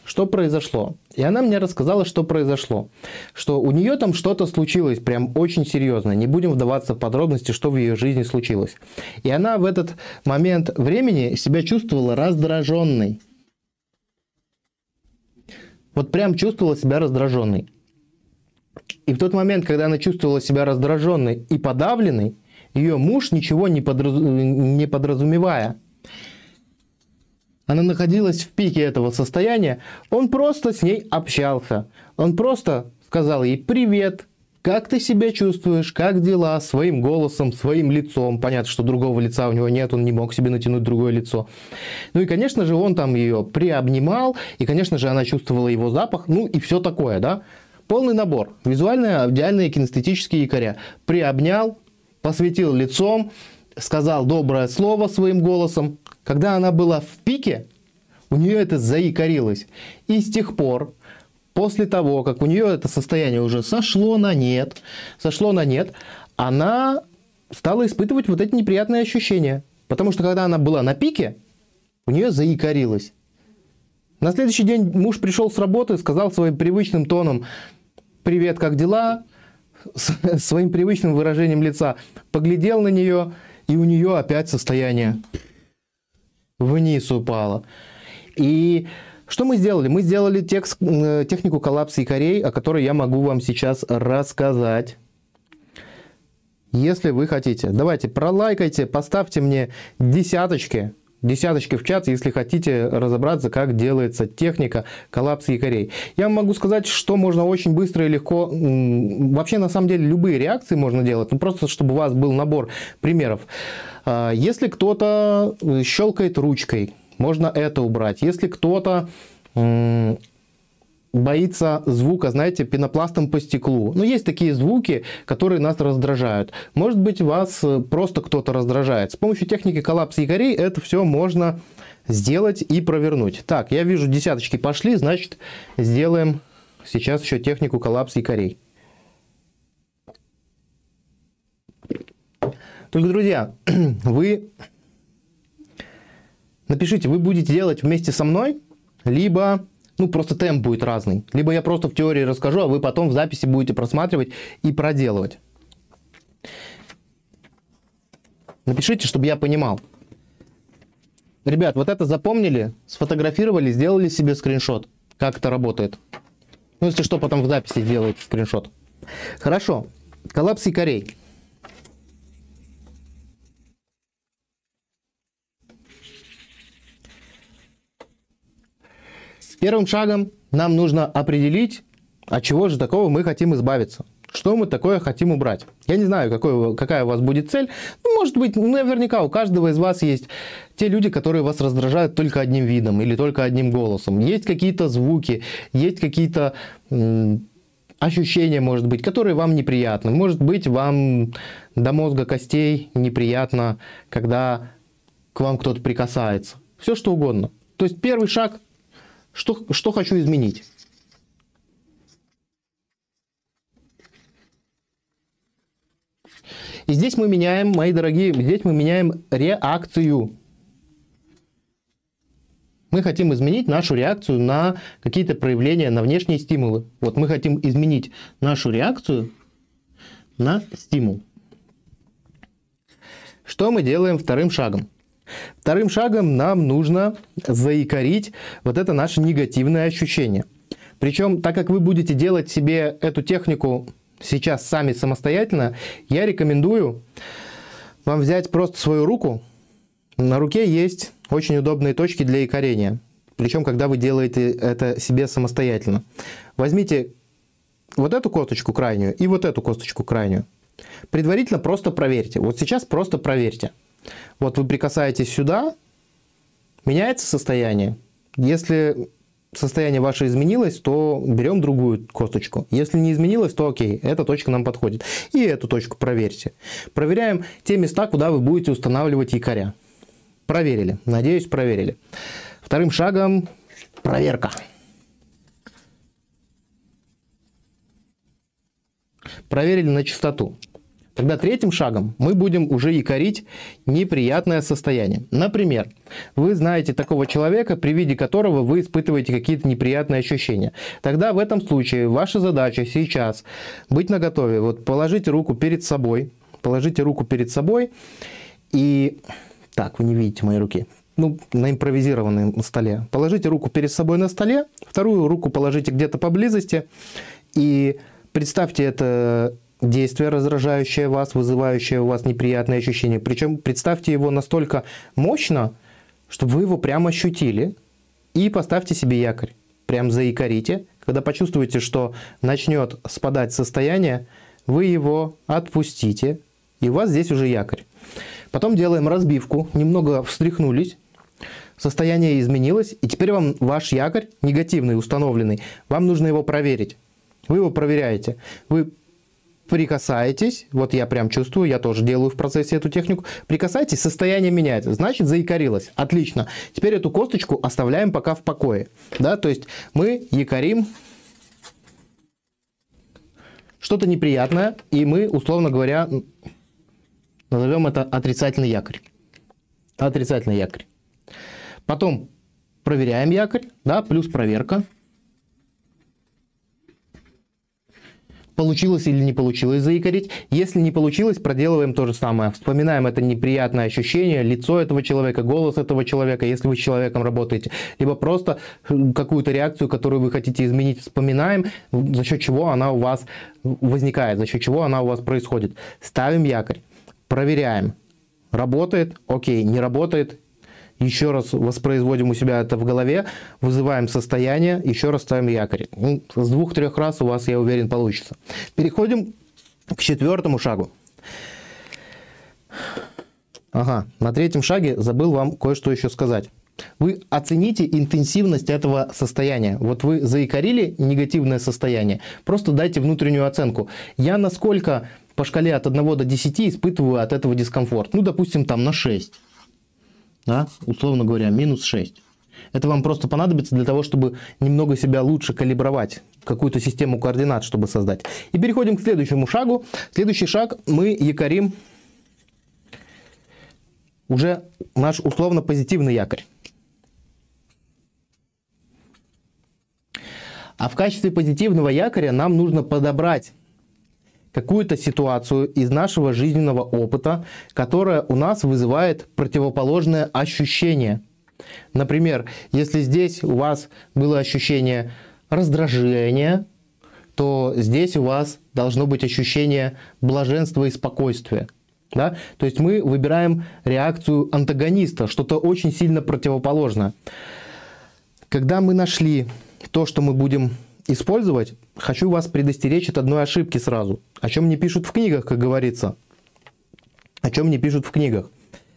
что произошло. И она мне рассказала, что произошло. Что у нее там что-то случилось, прям очень серьезно. Не будем вдаваться в подробности, что в ее жизни случилось. И она в этот момент времени себя чувствовала раздраженной. Вот прям чувствовала себя раздраженной. И в тот момент, когда она чувствовала себя раздраженной и подавленной, ее муж, ничего не, подраз... не подразумевая, она находилась в пике этого состояния, он просто с ней общался. Он просто сказал ей: «Привет, как ты себя чувствуешь, как дела?» Своим голосом, своим лицом. Понятно, что другого лица у него нет, он не мог себе натянуть другое лицо. Ну и, конечно же, он там ее приобнимал, и, конечно же, она чувствовала его запах, ну и все такое, да. Полный набор. Визуальные, аудиальные, кинестетические якоря. Приобнял, посветил лицом, сказал доброе слово своим голосом. Когда она была в пике, у нее это заикарилось. И с тех пор, после того, как у нее это состояние уже сошло на нет, сошло на нет, она стала испытывать вот эти неприятные ощущения. Потому что когда она была на пике, у нее заикарилось. На следующий день муж пришел с работы, сказал своим привычным тоном: «Привет, как дела?» С своим привычным выражением лица поглядел на нее, и у нее опять состояние вниз упало. И что мы сделали? Мы сделали текст, технику коллапса якорей, о которой я могу вам сейчас рассказать. Если вы хотите. Давайте пролайкайте, поставьте мне десяточки. Десяточки в чат, если хотите разобраться, как делается техника коллапса якорей. Я могу сказать, что можно очень быстро и легко. Вообще, на самом деле, любые реакции можно делать. Ну, просто, чтобы у вас был набор примеров. Если кто-то щелкает ручкой, можно это убрать. Если кто-то боится звука, знаете, пенопластом по стеклу. Но есть такие звуки, которые нас раздражают. Может быть, вас просто кто-то раздражает. С помощью техники коллапса якорей это все можно сделать и провернуть. Так, я вижу, десяточки пошли, значит, сделаем сейчас еще технику коллапса якорей. Только, друзья, вы напишите, вы будете делать вместе со мной, либо... Ну, просто темп будет разный. Либо я просто в теории расскажу, а вы потом в записи будете просматривать и проделывать. Напишите, чтобы я понимал. Ребят, вот это запомнили, сфотографировали, сделали себе скриншот. Как это работает. Ну, если что, потом в записи сделаете скриншот. Хорошо. Коллапс якорей. Первым шагом нам нужно определить, от чего же такого мы хотим избавиться. Что мы такое хотим убрать. Я не знаю, какой, какая у вас будет цель. Ну, может быть, наверняка у каждого из вас есть те люди, которые вас раздражают только одним видом или только одним голосом. Есть какие-то звуки, есть какие-то ощущения, может быть, которые вам неприятны. Может быть, вам до мозга костей неприятно, когда к вам кто-то прикасается. Все что угодно. То есть первый шаг. Что, что хочу изменить? И здесь мы меняем, мои дорогие, здесь мы меняем реакцию. Мы хотим изменить нашу реакцию на какие-то проявления, на внешние стимулы. Вот мы хотим изменить нашу реакцию на стимул. Что мы делаем вторым шагом? Вторым шагом нам нужно заикарить вот это наше негативное ощущение. Причем, так как вы будете делать себе эту технику сейчас сами самостоятельно, я рекомендую вам взять просто свою руку. На руке есть очень удобные точки для якорения. Причем, когда вы делаете это себе самостоятельно. Возьмите вот эту косточку крайнюю и вот эту косточку крайнюю. Предварительно просто проверьте. Вот сейчас просто проверьте. Вот вы прикасаетесь сюда, меняется состояние. Если состояние ваше изменилось, то берем другую косточку. Если не изменилось, то окей, эта точка нам подходит. И эту точку проверьте. Проверяем те места, куда вы будете устанавливать якоря. Проверили. Надеюсь, проверили. Вторым шагом проверка. Проверили на чистоту. Тогда третьим шагом мы будем уже якорить неприятное состояние. Например, вы знаете такого человека, при виде которого вы испытываете какие-то неприятные ощущения. Тогда в этом случае ваша задача сейчас быть наготове. Вот положите руку перед собой, положите руку перед собой и... Так, вы не видите мои руки. Ну, на импровизированном столе. Положите руку перед собой на столе, вторую руку положите где-то поблизости и представьте это действие, раздражающее вас, вызывающее у вас неприятные ощущения. Причем представьте его настолько мощно, чтобы вы его прямо ощутили, и поставьте себе якорь. Прям заякорите. Когда почувствуете, что начнет спадать состояние, вы его отпустите, и у вас здесь уже якорь. Потом делаем разбивку, немного встряхнулись, состояние изменилось, и теперь вам ваш якорь, негативный, установленный, вам нужно его проверить. Вы его проверяете. Вы прикасаетесь, вот я прям чувствую, я тоже делаю в процессе эту технику, прикасаетесь, состояние меняется, значит заякорилось, отлично. Теперь эту косточку оставляем пока в покое, да, то есть мы якорим что-то неприятное, и мы, условно говоря, назовем это отрицательный якорь, отрицательный якорь. Потом проверяем якорь, да, плюс проверка. Получилось или не получилось заякорить. Если не получилось, проделываем то же самое. Вспоминаем это неприятное ощущение, лицо этого человека, голос этого человека, если вы с человеком работаете. Либо просто какую-то реакцию, которую вы хотите изменить, вспоминаем, за счет чего она у вас возникает, за счет чего она у вас происходит. Ставим якорь, проверяем. Работает, окей, не работает. Еще раз воспроизводим у себя это в голове, вызываем состояние, еще раз ставим якорь. Ну, с двух-трех раз у вас, я уверен, получится. Переходим к четвертому шагу. Ага, на третьем шаге забыл вам кое-что еще сказать. Вы оцените интенсивность этого состояния. Вот вы заякорили негативное состояние, просто дайте внутреннюю оценку. Я насколько по шкале от одного до десяти испытываю от этого дискомфорт? Ну, допустим, там на шесть. Да, условно говоря, минус шесть. Это вам просто понадобится для того, чтобы немного себя лучше калибровать, какую-то систему координат, чтобы создать. И переходим к следующему шагу. Следующий шаг мы якорим уже наш условно позитивный якорь. А в качестве позитивного якоря нам нужно подобрать какую-то ситуацию из нашего жизненного опыта, которая у нас вызывает противоположное ощущение. Например, если здесь у вас было ощущение раздражения, то здесь у вас должно быть ощущение блаженства и спокойствия. Да? То есть мы выбираем реакцию антагониста, что-то очень сильно противоположное. Когда мы нашли то, что мы будем использовать, хочу вас предостеречь от одной ошибки сразу. О чем не пишут в книгах, как говорится. О чем не пишут в книгах.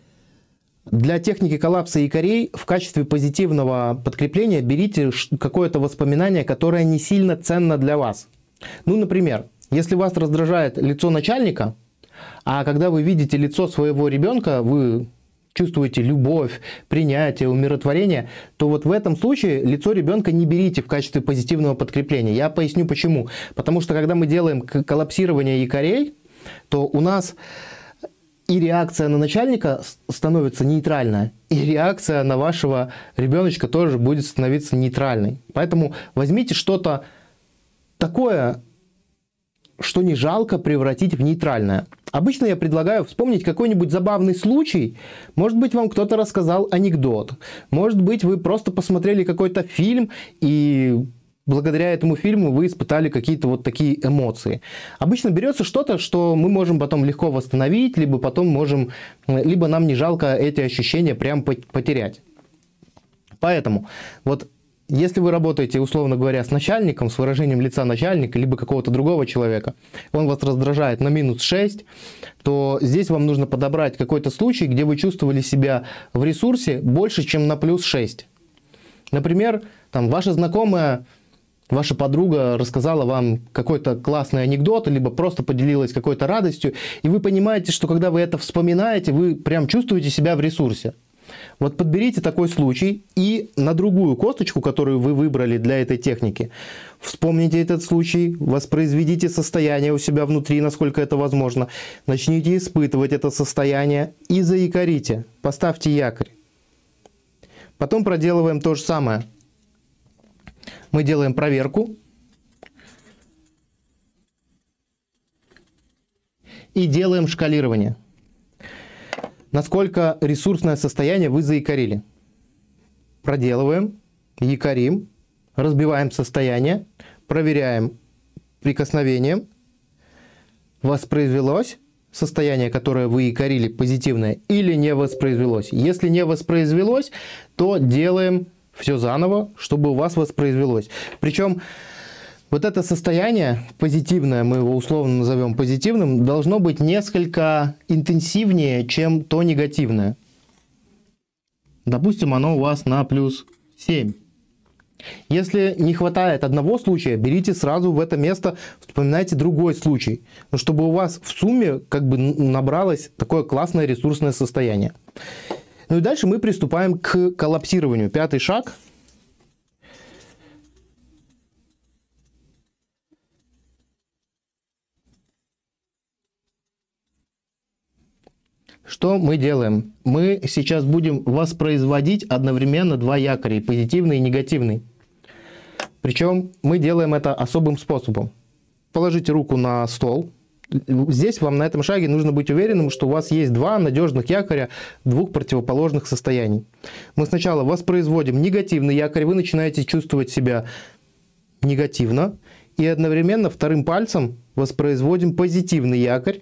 Для техники коллапса якорей в качестве позитивного подкрепления берите какое-то воспоминание, которое не сильно ценно для вас. Ну, например, если вас раздражает лицо начальника, а когда вы видите лицо своего ребенка, вы чувствуете любовь, принятие, умиротворение, то вот в этом случае лицо ребенка не берите в качестве позитивного подкрепления. Я поясню почему. Потому что когда мы делаем коллапсирование якорей, то у нас и реакция на начальника становится нейтральной, и реакция на вашего ребеночка тоже будет становиться нейтральной. Поэтому возьмите что-то такое, что не жалко превратить в нейтральное. Обычно я предлагаю вспомнить какой-нибудь забавный случай. Может быть, вам кто-то рассказал анекдот. Может быть, вы просто посмотрели какой-то фильм, и благодаря этому фильму вы испытали какие-то вот такие эмоции. Обычно берется что-то, что мы можем потом легко восстановить, либо потом можем, либо нам не жалко эти ощущения прям потерять. Поэтому вот если вы работаете, условно говоря, с начальником, с выражением лица начальника, либо какого-то другого человека, он вас раздражает на минус шесть, то здесь вам нужно подобрать какой-то случай, где вы чувствовали себя в ресурсе больше, чем на плюс шесть. Например, там ваша знакомая, ваша подруга рассказала вам какой-то классный анекдот, либо просто поделилась какой-то радостью, и вы понимаете, что когда вы это вспоминаете, вы прям чувствуете себя в ресурсе. Вот подберите такой случай и на другую косточку, которую вы выбрали для этой техники, вспомните этот случай, воспроизведите состояние у себя внутри, насколько это возможно, начните испытывать это состояние и заякорите, поставьте якорь. Потом проделываем то же самое. Мы делаем проверку и делаем шкалирование. Насколько ресурсное состояние вы заякорили. Проделываем, якорим, разбиваем состояние, проверяем прикосновением. Воспроизвелось состояние, которое вы якорили, позитивное, или не воспроизвелось. Если не воспроизвелось, то делаем все заново, чтобы у вас воспроизвелось. Причем вот это состояние позитивное, мы его условно назовем позитивным, должно быть несколько интенсивнее, чем то негативное. Допустим, оно у вас на плюс семь. Если не хватает одного случая, берите сразу в это место, вспоминайте другой случай, чтобы у вас в сумме как бы набралось такое классное ресурсное состояние. Ну и дальше мы приступаем к коллапсированию. Пятый шаг. Что мы делаем? Мы сейчас будем воспроизводить одновременно два якоря, позитивный и негативный. Причем мы делаем это особым способом. Положите руку на стол. Здесь вам на этом шаге нужно быть уверенным, что у вас есть два надежных якоря двух противоположных состояний. Мы сначала воспроизводим негативный якорь, вы начинаете чувствовать себя негативно, и одновременно вторым пальцем воспроизводим позитивный якорь.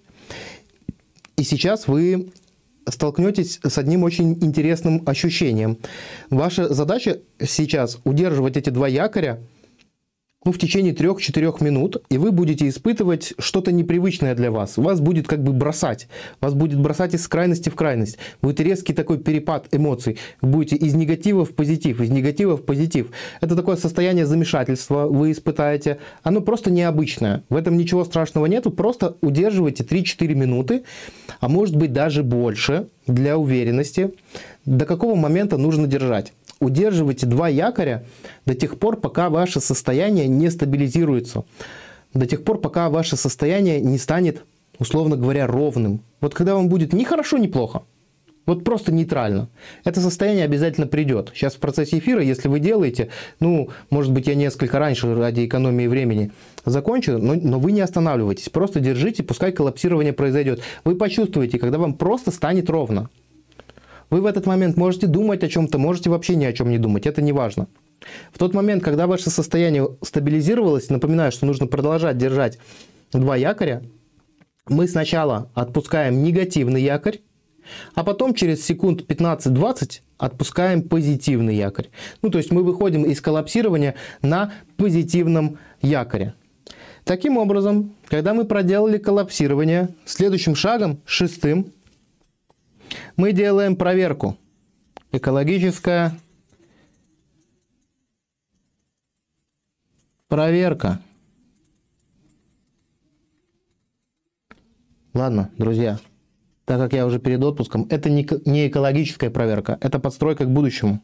И сейчас вы столкнетесь с одним очень интересным ощущением. Ваша задача сейчас удерживать эти два якоря ну, в течение трёх-четырёх минут, и вы будете испытывать что-то непривычное для вас. Вас будет как бы бросать. Вас будет бросать из крайности в крайность. Будет резкий такой перепад эмоций. Вы будете из негатива в позитив, из негатива в позитив. Это такое состояние замешательства вы испытаете. Оно просто необычное. В этом ничего страшного нету. Просто удерживайте три-четыре минуты, а может быть даже больше, для уверенности. До какого момента нужно держать? Удерживайте два якоря до тех пор, пока ваше состояние не стабилизируется. До тех пор, пока ваше состояние не станет, условно говоря, ровным. Вот когда вам будет ни хорошо, ни плохо, вот просто нейтрально, это состояние обязательно придет. Сейчас в процессе эфира, если вы делаете, ну, может быть, я несколько раньше ради экономии времени закончу, но, но вы не останавливайтесь. Просто держите, пускай коллапсирование произойдет. Вы почувствуете, когда вам просто станет ровно. Вы в этот момент можете думать о чем-то, можете вообще ни о чем не думать, это не важно. В тот момент, когда ваше состояние стабилизировалось, напоминаю, что нужно продолжать держать два якоря, мы сначала отпускаем негативный якорь, а потом через секунд пятнадцать-двадцать отпускаем позитивный якорь. Ну, то есть мы выходим из коллапсирования на позитивном якоре. Таким образом, когда мы проделали коллапсирование, следующим шагом, шестым, мы делаем проверку. Экологическая проверка. Ладно, друзья, так как я уже перед отпуском, это не экологическая проверка, это подстройка к будущему.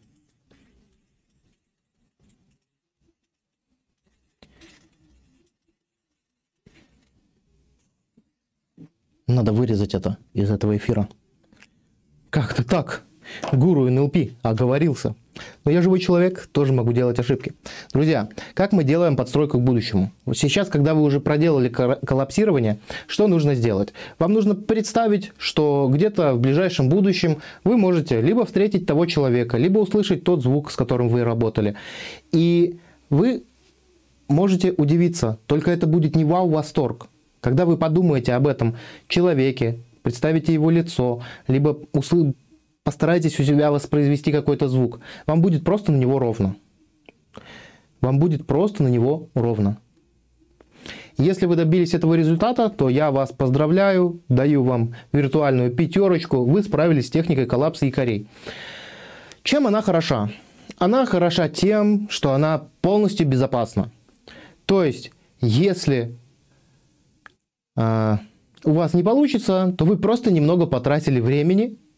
Надо вырезать это из этого эфира. Как-то так. Гуру эн эл пи оговорился. Но я живой человек, тоже могу делать ошибки. Друзья, как мы делаем подстройку к будущему? Вот сейчас, когда вы уже проделали коллапсирование, что нужно сделать? Вам нужно представить, что где-то в ближайшем будущем вы можете либо встретить того человека, либо услышать тот звук, с которым вы работали. И вы можете удивиться, только это будет не вау-восторг. Когда вы подумаете об этом человеке, представите его лицо, либо услышите, постарайтесь у себя воспроизвести какой-то звук. Вам будет просто на него ровно. Вам будет просто на него ровно. Если вы добились этого результата, то я вас поздравляю, даю вам виртуальную пятерочку. Вы справились с техникой коллапса якорей. Чем она хороша? Она хороша тем, что она полностью безопасна. То есть, если э, у вас не получится, то вы просто немного потратили времени,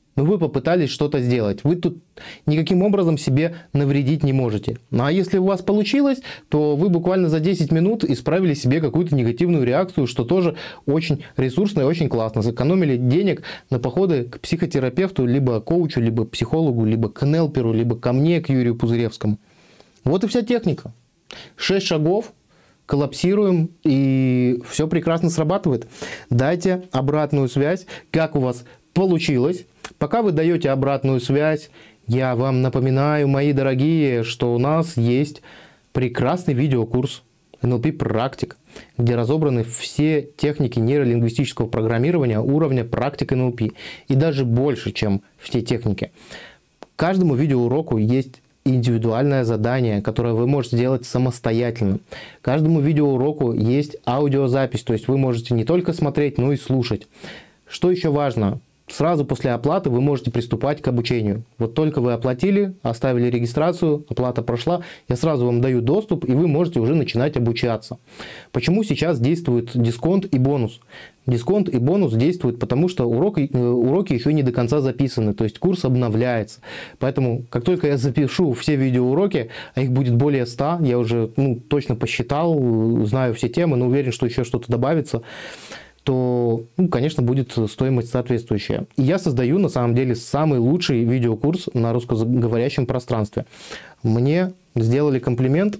но вы попытались что-то сделать. Вы тут никаким образом себе навредить не можете. Ну а если у вас получилось, то вы буквально за десять минут исправили себе какую-то негативную реакцию, что тоже очень ресурсно и очень классно. Сэкономили денег на походы к психотерапевту, либо коучу, либо психологу, либо к нелперу, либо ко мне, к Юрию Пузыревскому. Вот и вся техника. Шесть шагов. Коллапсируем, и все прекрасно срабатывает. Дайте обратную связь, как у вас получилось. Пока вы даете обратную связь, я вам напоминаю, мои дорогие, что у нас есть прекрасный видеокурс эн эл пи Практик, где разобраны все техники нейролингвистического программирования уровня практик эн эл пи. И даже больше, чем все техники. К каждому видеоуроку есть индивидуальное задание, которое вы можете сделать самостоятельно. Каждому видеоуроку есть аудиозапись, то есть вы можете не только смотреть, но и слушать. Что еще важно? Сразу после оплаты вы можете приступать к обучению. Вот только вы оплатили, оставили регистрацию, оплата прошла, я сразу вам даю доступ, и вы можете уже начинать обучаться. Почему сейчас действует дисконт и бонус? Дисконт и бонус действуют, потому что уроки, уроки еще не до конца записаны, то есть курс обновляется. Поэтому, как только я запишу все видеоуроки, а их будет более ста, я уже ну, точно посчитал, знаю все темы, но уверен, что еще что-то добавится, то, ну, конечно, будет стоимость соответствующая. И я создаю, на самом деле, самый лучший видеокурс на русскоговорящем пространстве. Мне сделали комплимент,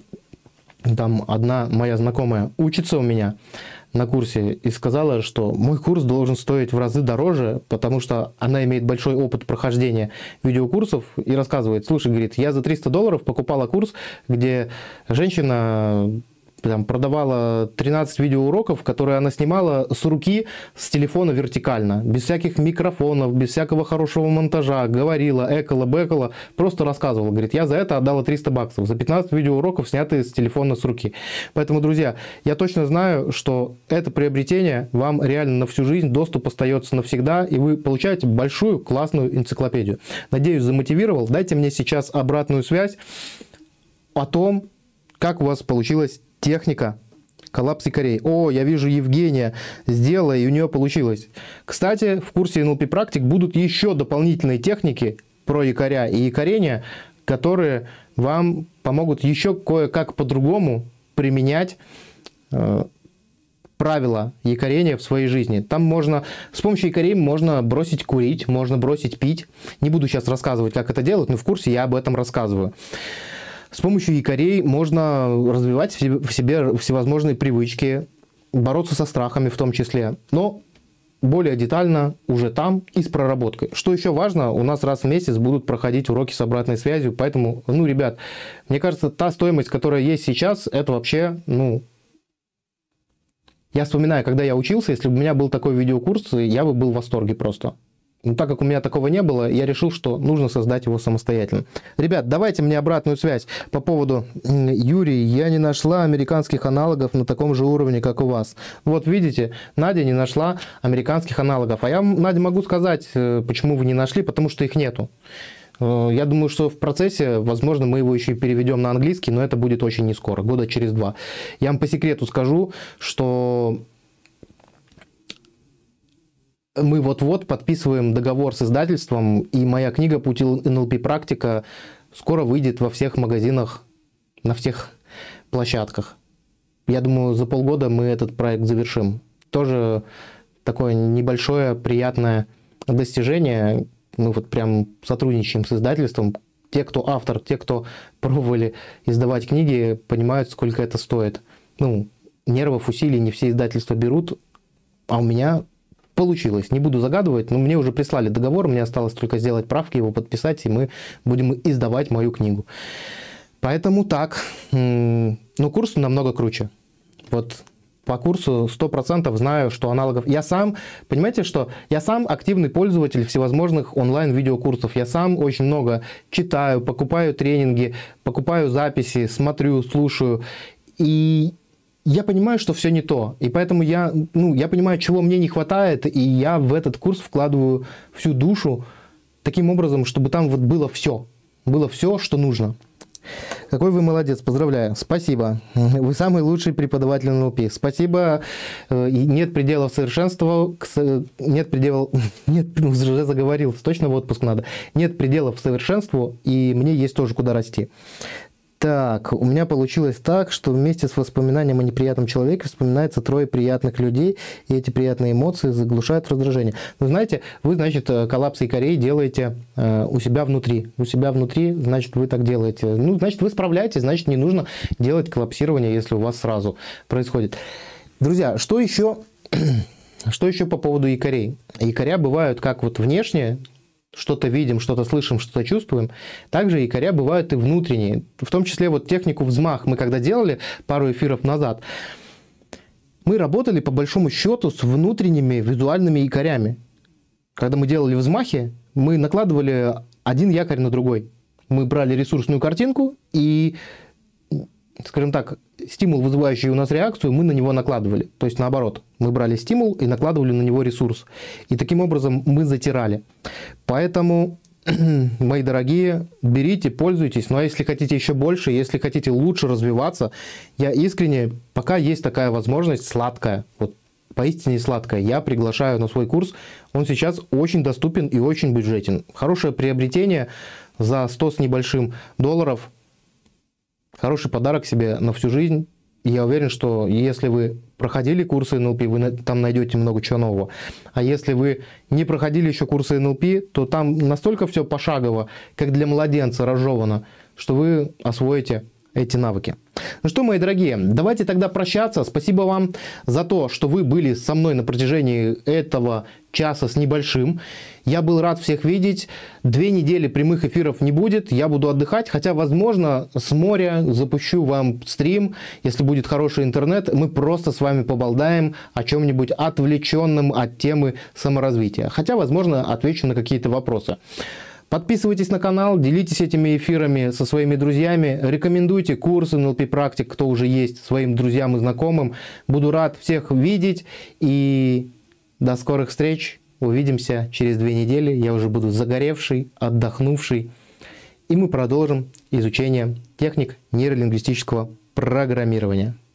там одна моя знакомая учится у меня на курсе и сказала, что мой курс должен стоить в разы дороже, потому что она имеет большой опыт прохождения видеокурсов и рассказывает, слушай, говорит, я за триста долларов покупала курс, где женщина там продавала тринадцать видеоуроков, которые она снимала с руки, с телефона вертикально, без всяких микрофонов, без всякого хорошего монтажа, говорила, экала, бэкала, просто рассказывала. Говорит, я за это отдала триста баксов, за пятнадцать видеоуроков, снятые с телефона с руки. Поэтому, друзья, я точно знаю, что это приобретение вам реально на всю жизнь, доступ остается навсегда, и вы получаете большую классную энциклопедию. Надеюсь, замотивировал. Дайте мне сейчас обратную связь о том, как у вас получилось техника коллапс якорей. О, я вижу, Евгения сделала, и у нее получилось. Кстати, в курсе эн эл пи Практик будут еще дополнительные техники про якоря и якорения, которые вам помогут еще кое-как по-другому применять э, правила якорения в своей жизни. Там можно, с помощью якорей можно бросить курить, можно бросить пить. Не буду сейчас рассказывать, как это делать, но в курсе я об этом рассказываю. С помощью якорей можно развивать в себе всевозможные привычки, бороться со страхами в том числе, но более детально уже там и с проработкой. Что еще важно, у нас раз в месяц будут проходить уроки с обратной связью, поэтому, ну, ребят, мне кажется, та стоимость, которая есть сейчас, это вообще, ну... Я вспоминаю, когда я учился, если бы у меня был такой видеокурс, я бы был в восторге просто. Но так как у меня такого не было, я решил, что нужно создать его самостоятельно. Ребят, давайте мне обратную связь по поводу Юрий, я не нашла американских аналогов на таком же уровне, как у вас. Вот видите, Надя не нашла американских аналогов. А я, Надя, могу сказать, почему вы не нашли, потому что их нету. Я думаю, что в процессе, возможно, мы его еще и переведем на английский, но это будет очень не скоро, года через два. Я вам по секрету скажу, что... Мы вот-вот подписываем договор с издательством, и моя книга «Путь эн эл пи Практика» скоро выйдет во всех магазинах, на всех площадках. Я думаю, за полгода мы этот проект завершим. Тоже такое небольшое приятное достижение. Мы вот прям сотрудничаем с издательством. Те, кто автор, те, кто пробовали издавать книги, понимают, сколько это стоит. Ну, нервов, усилий не все издательства берут, а у меня... Получилось. Не буду загадывать, но мне уже прислали договор, мне осталось только сделать правки, его подписать, и мы будем издавать мою книгу. Поэтому так. Но курс намного круче. Вот по курсу сто процентов знаю, что аналогов... Я сам, понимаете, что я сам активный пользователь всевозможных онлайн-видеокурсов. Я сам очень много читаю, покупаю тренинги, покупаю записи, смотрю, слушаю. И... Я понимаю, что все не то, и поэтому я, ну, я понимаю, чего мне не хватает, и я в этот курс вкладываю всю душу таким образом, чтобы там вот было все, было все, что нужно. Какой вы молодец, поздравляю. Спасибо. Вы самый лучший преподаватель эн эл пи. Спасибо. Нет пределов совершенства. Нет пределов... Нет, уже заговорил. Точно в отпуск надо. Нет пределов совершенству, и мне есть тоже куда расти. Так, у меня получилось так, что вместе с воспоминанием о неприятном человеке вспоминается трое приятных людей, и эти приятные эмоции заглушают раздражение. Вы знаете, вы, значит, коллапс якорей делаете э, у себя внутри. У себя внутри, значит, вы так делаете. Ну, значит, вы справляетесь, значит, не нужно делать коллапсирование, если у вас сразу происходит. Друзья, что еще, что еще по поводу якорей? Якоря бывают как вот внешние, что-то видим, что-то слышим, что-то чувствуем. Также якоря бывают и внутренние. В том числе вот технику взмах мы когда делали пару эфиров назад, мы работали по большому счету с внутренними визуальными якорями. Когда мы делали взмахи, мы накладывали один якорь на другой. Мы брали ресурсную картинку и, скажем так, стимул, вызывающий у нас реакцию, мы на него накладывали. То есть наоборот, мы брали стимул и накладывали на него ресурс. И таким образом мы затирали. Поэтому, мои дорогие, берите, пользуйтесь. Ну а если хотите еще больше, если хотите лучше развиваться, я искренне, пока есть такая возможность, сладкая, вот поистине сладкая, я приглашаю на свой курс. Он сейчас очень доступен и очень бюджетен. Хорошее приобретение за сто с небольшим долларов. Хороший подарок себе на всю жизнь. И я уверен, что если вы проходили курсы эн эл пи, вы там найдете много чего нового. А если вы не проходили еще курсы эн эл пи, то там настолько все пошагово, как для младенца разжевано, что вы освоите эти навыки. Ну что, мои дорогие, давайте тогда прощаться. Спасибо вам за то, что вы были со мной на протяжении этого часа с небольшим. Я был рад всех видеть. Две недели прямых эфиров не будет. Я буду отдыхать, хотя, возможно, с моря запущу вам стрим. Если будет хороший интернет, мы просто с вами поболдаем о чем-нибудь отвлеченном от темы саморазвития. Хотя, возможно, отвечу на какие-то вопросы. Подписывайтесь на канал, делитесь этими эфирами со своими друзьями, рекомендуйте курс эн эл пи практик, кто уже есть, своим друзьям и знакомым. Буду рад всех видеть и до скорых встреч. Увидимся через две недели. Я уже буду загоревший, отдохнувший. И мы продолжим изучение техник нейролингвистического программирования.